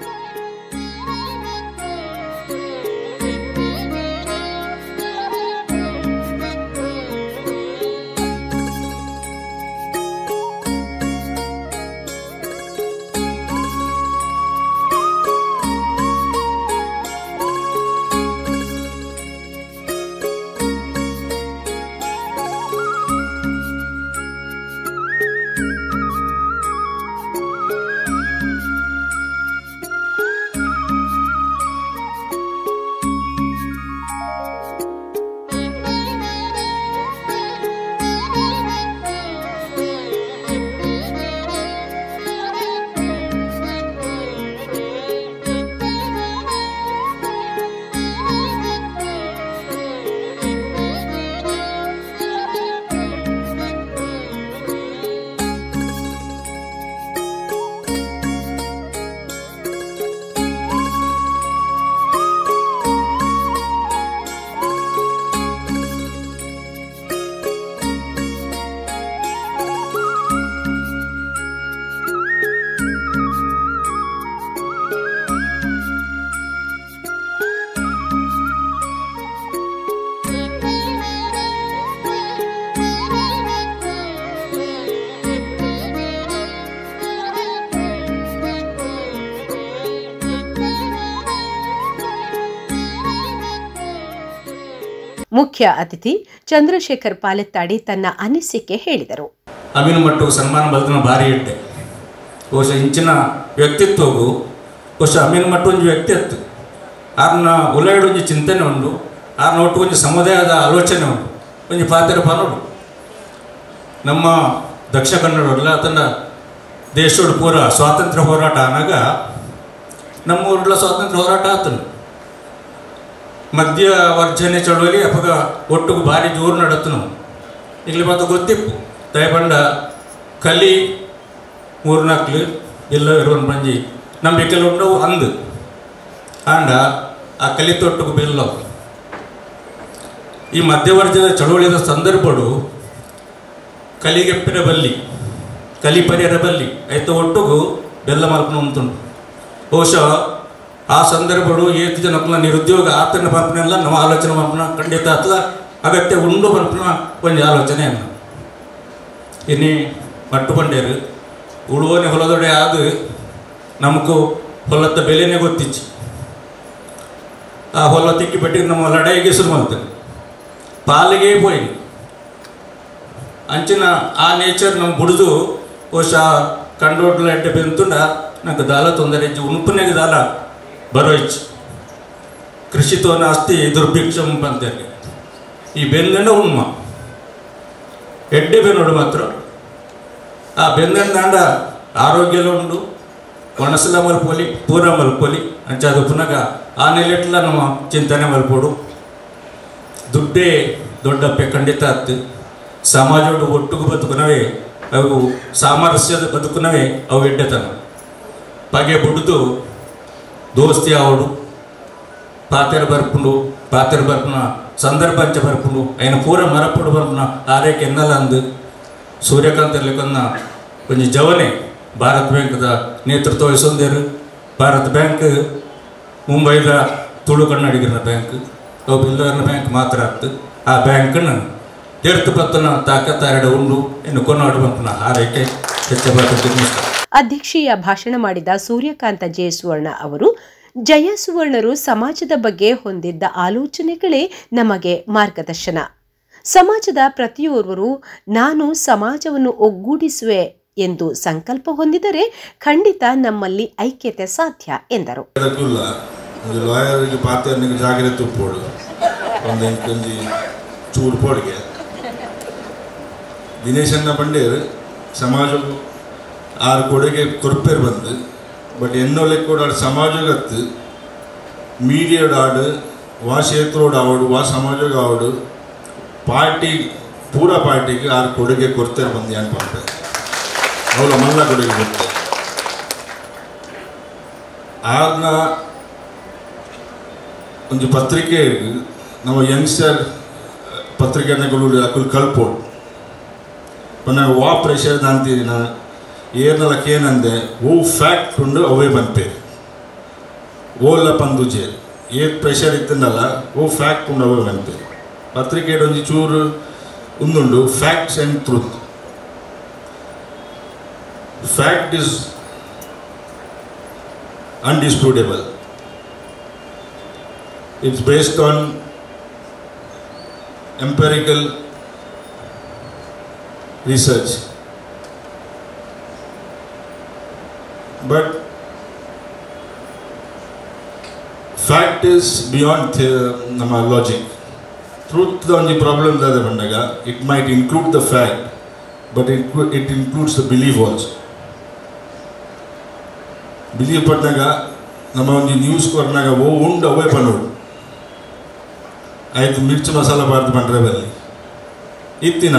ಮುಖ್ಯ ಅತಿಥಿ ಚಂದ್ರಶೇಖರ್ ಪಾಲೆತ್ತಾಡಿ ತನ್ನ ಅನಿಸಿಕೆ ಹೇಳಿದರು. ಅಮಿನಮಟ್ಟು ಸನ್ಮಾನ ಬಲ್ತನ ಭಾರಿ ಇಟ್ಟೆ ಬಹುಶಃ ಇಂಚಿನ ವ್ಯಕ್ತಿತ್ವಗೂ ಬಹುಶಃ ಅಮಿನಮಟ್ಟು ಒಂದು ವ್ಯಕ್ತಿ ಅತ್ತು ಆರ್ನ ಉಲಾಯ್ಡು ಒಂಜಿ ಚಿಂತನೆ ಉಂಡು ಆರ್ನ ಒಟ್ಟು ಒಂಜಿ ಸಮುದಾಯದ ಆಲೋಚನೆ ಉಂಡು ಒಂಜಿ ಪಾತ್ರ ಪಾಲೋಡು ನಮ್ಮ ದಕ್ಷಿಣ ಕನ್ನಡಲ್ಲ ತನ್ನ ದೇಶೋಡು ಪೂರ ಸ್ವಾತಂತ್ರ್ಯ ಹೋರಾಟ ಆನಾಗ ನಮ್ಮ ಊರಲ್ಲ ಸ್ವಾತಂತ್ರ್ಯ ಹೋರಾಟ ಆತನು ಮಧ್ಯವರ್ಜನೆ ಚಳುವಳಿ ಅಪಗ ಒಟ್ಟಿಗೆ ಭಾರಿ ಜೋರು ನಡತನು ಇಲ್ಲಿ ಮಾತು ಗೊತ್ತಿಪ್ಪು ದಯಪಂಡ ಕಲಿ 3-4 ಎಲ್ಲ ಇರುವನ್ ಬಂಜಿ ನಂಬಿಕೆಲು ಉಂಡವು ಅಂದು ಆಂಡ ಆ ಕಲಿತೊಟ್ಟಿಗೆ ಬೆಲ್ಲ ಈ ಮಧ್ಯವರ್ಗದ ಚಳುವಳಿಯ ಸಂದರ್ಭಗಳು ಕಲಿಗೆಪ್ಪಿನ ಬಲ್ಲಿ ಕಲಿಪರ್ಯರ ಬಲ್ಲಿ ಆಯ್ತು ಒಟ್ಟಿಗೂ ಬೆಲ್ಲ ಮಲ್ಪನ ಉಂಟುಂಟು ಬಹುಶಃ ಆ ಸಂದರ್ಭಗಳು ಏತು ಜನಕ್ಕೂ ನಿರುದ್ಯೋಗ ಆತನ ಮಲ್ಪನೆಲ್ಲ ನಮ್ಮ ಆಲೋಚನೆ ಮಲ್ಪನ ಖಂಡಿತ ಅಥವಾ ಅಗತ್ಯ ಉಂಡು ಮಲ್ಪನ ಒಂದು ಆಲೋಚನೆ ಅನ್ನ ಇನ್ನಿ ಮಟ್ಟು ಬಂಡೇರು ಉಳುವನೆ ಹೊಲದೊಡೆ ಆದು ನಮಗೂ ಹೊಲದ ಬೆಲೆನೇ ಗೊತ್ತಿಚ್ಚು ಆ ಹೊಲ ತಿಕ್ಕಿ ಬಟ್ಟಿಗೆ ನಮ್ಮ ಲಡಾಯಿಗೆ ಶುರು ಮಾಡ್ತೇವೆ ಪಾಲಿಗೆ ಹೋಯ್ ಅಂಚಿನ ಆ ನೇಚರ್ ನಮ್ಮ ಬುಡ್ದು ಬಹುಶಃ ಕಂಡೋಟ್ಲ ಎಡ್ಡೆ ಬೆಂತುಂಡ ನಂಗೆ ದಾಲ ತೊಂದರೆ ಇಜ್ಜು ಉಣುಪನೆಗೆ ದಾಲ ಬರೋಯ್ಚು ಕೃಷಿತೋ ನಾಸ್ತಿ ದುರ್ಭಿಕ್ಷಂ ಅಂತೇಳಿ ಈ ಬೆಂದೆಂಡ ಉಣ್ಮ ಎಡ್ಡೆ ಬೆನ್ನೋಡು ಮಾತ್ರ ಆ ಬೆಂದೆಂಡ ದಾಂಡ ಆರೋಗ್ಯಲ ಉಂಡು ಒಣಸಲ ಮಲ್ಪೋಲಿ ಪೂರ ಮಲ್ಪೋಲಿ ಅಂಚ ಅದು ಪುನಃ ಆ ನೆಲೆಟ್ಲ ನಮ್ಮ ಚಿಂತನೆ ಮಲ್ಪೋಡು ದುಡ್ಡೇ ದೊಡ್ಡಪ್ಪೆ ಖಂಡಿತ ಹತ್ತು ಸಮಾಜೋಡು ಒಟ್ಟಿಗೆ ಬದುಕುನವೇ ಅವು ಸಾಮರಸ್ಯದ ಬದುಕುನವೇ ಅವು ಎಡ್ಡೆತನ ಪಗೆ ಬುಡ್ದು ದೋಸ್ತಿ ಆವಡು ಪಾತೆರ ಬರ್ಪುನ ಸಂದರ್ಭ ಅಂಚ ಬರ್ಪುಂಡು ఆయన ಪೂರ ಮರಪುಡು ಬರ್ಪುನ ಆರೈಕೆ ಎನ್ನಲ್ಲ ಅಂದು ಸೂರ್ಯಕಾಂತಲ್ಲಿ ಕೊನ್ನ ಕೊಂಚ ಜವನೆ ಭಾರತ್ ಬ್ಯಾಂಕ್ದ ನೇತೃತ್ವ ವಹಿಸೊಂದೇರು ಭಾರತ್ ಬ್ಯಾಂಕ್ ಮುಂಬೈದ ತುಳು ಕನ್ನಡಿಗರ ಬ್ಯಾಂಕ್ ಅವು ಬಿಲ್ಲರ್ನ ಬ್ಯಾಂಕ್ ಮಾತ್ರ ಆಗ್ತದೆ ಆ ಬ್ಯಾಂಕನ್ನು ತೆರೆದು ಪತ್ತನ ತಾಕತ್ತಾರಡ ಉಂಡು ಇನ್ನು ಕೊನಾಡು ಬಂಪನ ಆರೈಕೆ ಹೆಚ್ಚು. ಅಧ್ಯಕ್ಷೀಯ ಭಾಷಣ ಮಾಡಿದ ಸೂರ್ಯಕಾಂತ ಜಯಸುವರ್ಣ ಅವರು ಜಯಸುವರ್ಣರು ಸಮಾಜದ ಬಗ್ಗೆ ಹೊಂದಿದ್ದ ಆಲೋಚನೆಗಳೇ ನಮಗೆ ಮಾರ್ಗದರ್ಶನ. ಸಮಾಜದ ಪ್ರತಿಯೋರ್ವರು ನಾನು ಸಮಾಜವನ್ನು ಒಗ್ಗೂಡಿಸುವೆ ಎಂದು ಸಂಕಲ್ಪ ಹೊಂದಿದರೆ ಖಂಡಿತ ನಮ್ಮಲ್ಲಿ ಐಕ್ಯತೆ ಸಾಧ್ಯ ಎಂದರು. ದಿನೇಶನ್ನ ಬಂಡೇರು ಸಮಾಜ ಆರು ಕೊಡುಗೆ ಕೊರ್ಪೇರು ಬಂದು ಬಟ್ ಎನ್ನೊಲೆ ಕೂಡ ಸಮಾಜಗತ್ತು ಮೀಡಿಯಾಡ್ ಆಡು ವಾ ಕ್ಷೇತ್ರೋಡು ಆವಡು ವಾ ಸಮಾಜಗ ಆವಡು ಪಾರ್ಟಿ ಪೂರ ಪಾರ್ಟಿಗೆ ಆರು ಕೊಡುಗೆ ಕೊಡ್ತೇವೆ ಬಂದು ಏನು ಮಾಡ್ತಾರೆ ಅವಳ ಮಲ್ಲ ಕೊಡುಗೆ ಕೊಡ್ತಾರೆ ಆದ್ನ ಒಂದು ಪತ್ರಿಕೆ ನಮ್ಮ ಯಂಗ್ಸ್ಟರ್ ಪತ್ರಿಕೆಗಳು ಅಕುಲ್ ಕಲ್ಪೋಡು ಪನ್ನ ವಾ ಪ್ರೆಷರ್ ಅಂತೀನಿ ನಾನು ಏರ್ನಲಕ್ಕೇನಂದೆ ಓ ಫ್ಯಾಕ್ಟ್ ಉಂಡು ಅವೇ ಬಂದ್ಪೇರು ಓಲ್ಲ ಪಂದುಜೆ ಏತ್ ಪ್ರೆಷರ್ ಇತ್ತನಲ್ಲ ಓ ಫ್ಯಾಕ್ಟ್ ಉಂಡು ಅವೇ ಬಂದ್ಪೇರು ಪತ್ರಿಕೆ ಒಂಜಿ ಚೂರು ಉಂದುಂಡು facts and truth. Fact is undisputable. It's based on empirical research, but fact is beyond nama logic. Truth the only problem that bandaga it might include the fact, but it includes the belief also. Belief patnaga nama only news kornaga wo undu avay panodu ಆಯ್ತು ಮಿರ್ಚಿ ಮಸಾಲ ಬಾರ್ದು ಬಂಡ್ರೆ ಬರಲಿ ಇತ್ತಿನ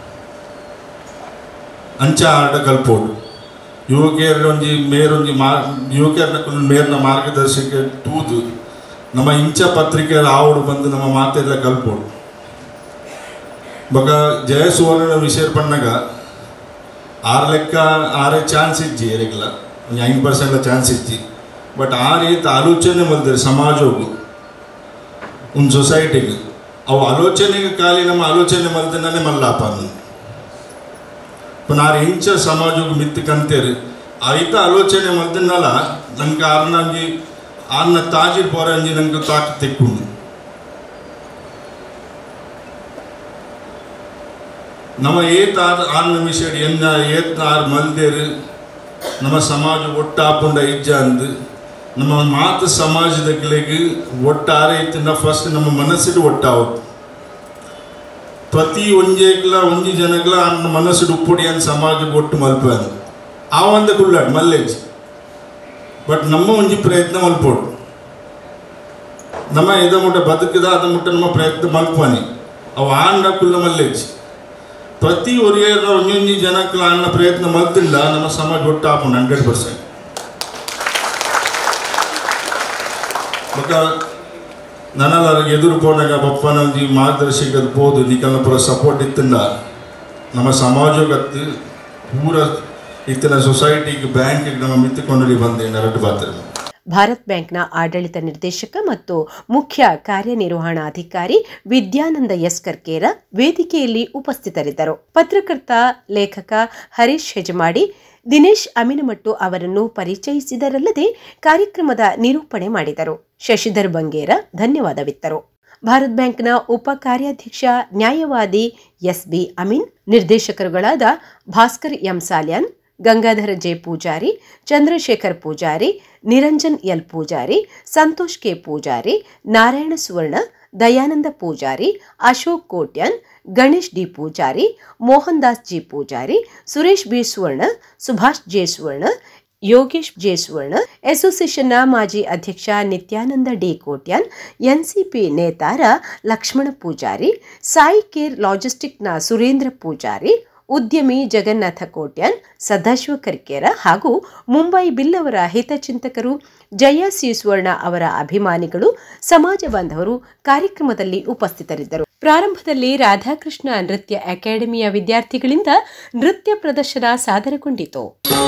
ಅಂಚ ಆಡ ಕಲ್ಪೋಡು ಯುವಕಿಯರೊಂಜಿ ಮೇರೊಂಜಿ ಯುವಕಿಯರ್ನ ಮೇರ್ನ ಮಾರ್ಗದರ್ಶಕ ತೂದು ನಮ್ಮ ಇಂಚ ಪತ್ರಿಕೆಯ ಆವಡು ಬಂದು ನಮ್ಮ ಮಾತೆಲ್ಲ ಕಲ್ಪೋಡು ಬೊಕ ಜಯಸುವರ್ಣ ವಿಷಯ ಪಣ್ಣಗ ಆರು ಲೆಕ್ಕ ಆರೇ ಚಾನ್ಸ್ ಇಜ್ಜಿ ಎರೆಗ್ಲ 9% ಚಾನ್ಸ್ ಇಜ್ಜಿ ಬಟ್ ಆ ರೀತಿ ಆಲೋಚನೆ ಮಲ್ದರೆ ಸಮಾಜವು ಒಂದು ಸೊಸೈಟಿಗೆ ಅವು ಆಲೋಚನೆಗೆ ಖಾಲಿ ನಮ್ಮ ಆಲೋಚನೆ ಮಲ್ದನೇ ಮಲ್ಲಾಪ ಪುನಃ ಇಂಚ ಸಮಾಜಕ್ಕೆ ಮಿತ್ತು ಕಂತೇರಿ ಆಯ್ತ ಆಲೋಚನೆ ಮಲ್ದನಲ್ಲ ನಂಗೆ ಆರ್ನಾಗಿ ಆರ್ನ ತಾಜಿರ್ ಪೋರಂಜಿ ನಂಗೆ ತಾಕಿ ತೆಕ್ಕೊಂಡು ನಮ್ಮ ಏತ್ ಆರ್ನ ವಿಷಯ ಎನ್ನ ಏತ್ ಆರು ಮಲ್ದೇರು ನಮ್ಮ ಸಮಾಜ ಒಟ್ಟಾಪುಂಡ ಇಜ್ಜ ಅಂದು ನಮ್ಮ ಮಾತು ಸಮಾಜದಗಳಿಗೆ ಒಟ್ಟಾರೆ ಇತ್ತಿನ ಫಸ್ಟ್ ನಮ್ಮ ಮನಸ್ಸಿಡು ಒಟ್ಟಾವತ್ತು ಪ್ರತಿ ಒಂಜಿ ಜನಗಳ ಅನ್ನ ಮನಸ್ಸಿಡು ಉಪ್ಪುಡಿ ಅಂತ ಸಮಾಜಕ್ಕೆ ಒಟ್ಟು ಮಲ್ಪದ ಆ ಒಂದು ಕುಳ್ಳಾಡ್ ಮಲ್ಲೇಜ್ ಬಟ್ ನಮ್ಮ ಒಂಜಿ ಪ್ರಯತ್ನ ಮಲ್ಪೋಡು ನಮ್ಮ ಇದ ಮುಟ್ಟ ಬದುಕಿದ ಅದ ಮುಟ್ಟ ನಮ್ಮ ಪ್ರಯತ್ನ ಮಲ್ಪನಿ ಅವು ಆಂಡ ಕುಲ್ಲ ಮಲ್ಲೇಜ್ ಪ್ರತಿ ಒರಿಯರ ಒಂಜೊಂಜಿ ಜನಕ್ಕೆ ಅನ್ನ ಪ್ರಯತ್ನ ಮಲ್ತಿಲ್ಲ ನಮ್ಮ ಸಮಾಜ ಒಟ್ಟು ಆಪುಂಡು 100%. ಬೊಕ ನನ್ನೆಲ್ಲ ಎದುರು ಪೋನಾಗ ಬಪ್ಪನ ಒಂಜಿ ಮಾರ್ಗದರ್ಶಕದ ಬೋದು ನಿಕಲ್ನ ಪೂರ ಸಪೋರ್ಟ್ ಇತ್ತಿಂದ ನಮ್ಮ ಸಮಾಜಕ್ಕೆ ಪೂರ ಇತ್ತಿನ ಸೊಸೈಟಿಗೆ ಬ್ಯಾಂಕಿಗೆ ನಮ್ಮ ಮಿತ್ತುಕೊಂಡು ಬಂದೆ ಎರಡು ಬಾತ್ರೆ. ಭಾರತ್ ಬ್ಯಾಂಕ್ನ ಆಡಳಿತ ನಿರ್ದೇಶಕ ಮತ್ತು ಮುಖ್ಯ ಕಾರ್ಯನಿರ್ವಹಣಾಧಿಕಾರಿ ವಿದ್ಯಾನಂದ ಎಸ್ ಕರ್ಕೇರ ವೇದಿಕೆಯಲ್ಲಿ ಉಪಸ್ಥಿತರಿದ್ದರು. ಪತ್ರಕರ್ತ ಲೇಖಕ ಹರೀಶ್ ಹೆಜಮಾಡಿ ದಿನೇಶ್ ಅಮಿನಮಟ್ಟು ಅವರನ್ನು ಪರಿಚಯಿಸಿದರಲ್ಲದೆ ಕಾರ್ಯಕ್ರಮದ ನಿರೂಪಣೆ ಮಾಡಿದರು. ಶಶಿಧರ್ ಬಂಗೇರ ಧನ್ಯವಾದವಿತ್ತರು. ಭಾರತ್ ಬ್ಯಾಂಕ್ನ ಉಪ ಕಾರ್ಯಾಧ್ಯಕ್ಷ ನ್ಯಾಯವಾದಿ ಎಸ್ಬಿ ಅಮೀನ್, ನಿರ್ದೇಶಕರುಗಳಾದ Bhaskar M Salian, Gangadhar J Poojary, Chandrashekhar Poojary, Niranjan L Poojary, Santosh K Poojary, Narayana Suvarna, Dayananda Poojary, Ashok Kotian, Ganesh D Poojary, Mohan Das G Poojary, Suresh B Suvarna, Subhash J Suvarna, Yogesh J Suvarna, ಅಸೋಸಿಯೇಷನ್ನ ಮಾಜಿ ಅಧ್ಯಕ್ಷ ನಿತ್ಯಾನಂದ ಡಿ ಕೋಟ್ಯಾನ್, ಎನ್ಸಿಪಿ ನೇತಾರ ಲಕ್ಷ್ಮಣ ಪೂಜಾರಿ, ಸಾಯಿ ಕೇರ್ ಲಾಜಿಸ್ಟಿಕ್ನ ಸುರೇಂದ್ರ ಪೂಜಾರಿ, ಉದ್ಯಮಿ ಜಗನ್ನಾಥ ಕೋಟ್ಯಾನ್, ಸದಾಶಿವ ಕರ್ಕೇರ ಹಾಗೂ ಮುಂಬೈ ಬಿಲ್ಲವರ ಹಿತಚಿಂತಕರು, ಜಯ ಸಿ ಸುವರ್ಣ ಅವರ ಅಭಿಮಾನಿಗಳು, ಸಮಾಜ ಬಾಂಧವರು ಕಾರ್ಯಕ್ರಮದಲ್ಲಿ ಉಪಸ್ಥಿತರಿದ್ದರು. ಪ್ರಾರಂಭದಲ್ಲಿ ರಾಧಾಕೃಷ್ಣ ನೃತ್ಯ ಅಕಾಡೆಮಿಯ ವಿದ್ಯಾರ್ಥಿಗಳಿಂದ ನೃತ್ಯ ಪ್ರದರ್ಶನ ಸಾದರಗೊಂಡಿತು.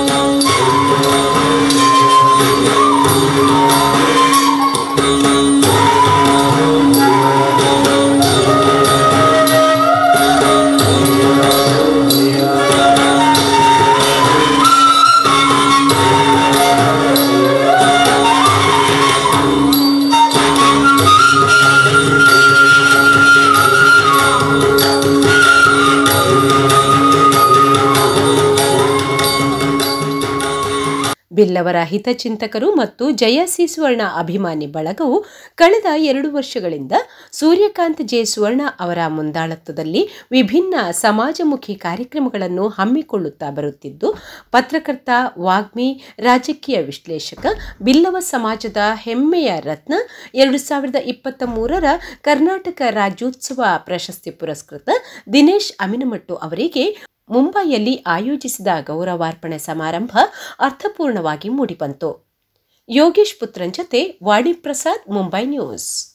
ಬಿಲ್ಲವರ ಹಿತಚಿಂತಕರು ಮತ್ತು ಜಯ ಸಿ ಸುವರ್ಣ ಅಭಿಮಾನಿ ಬಳಗವು ಕಳೆದ 2 ವರ್ಷಗಳಿಂದ ಸೂರ್ಯಕಾಂತ್ ಜೆ ಸುವರ್ಣ ಅವರ ಮುಂದಾಳತ್ವದಲ್ಲಿ ವಿಭಿನ್ನ ಸಮಾಜಮುಖಿ ಕಾರ್ಯಕ್ರಮಗಳನ್ನು ಹಮ್ಮಿಕೊಳ್ಳುತ್ತಾ ಬರುತ್ತಿದ್ದು, ಪತ್ರಕರ್ತ, ವಾಗ್ಮಿ, ರಾಜಕೀಯ ವಿಶ್ಲೇಷಕ, ಬಿಲ್ಲವ ಸಮಾಜದ ಹೆಮ್ಮೆಯ ರತ್ನ, 2023ರ ಕರ್ನಾಟಕ ರಾಜ್ಯೋತ್ಸವ ಪ್ರಶಸ್ತಿ ಪುರಸ್ಕೃತ ದಿನೇಶ್ ಅಮಿನಮಟ್ಟು ಅವರಿಗೆ ಮುಂಬೈಯಲ್ಲಿ ಆಯೋಜಿಸಿದ ಗೌರವಾರ್ಪಣೆ ಸಮಾರಂಭ ಅರ್ಥಪೂರ್ಣವಾಗಿ ಮೂಡಿಬಂತು. ಯೋಗೇಶ್ ಪುತ್ರನ್ ಜತೆ ವಾಣಿ ಪ್ರಸಾದ್, ಮುಂಬೈ ನ್ಯೂಸ್.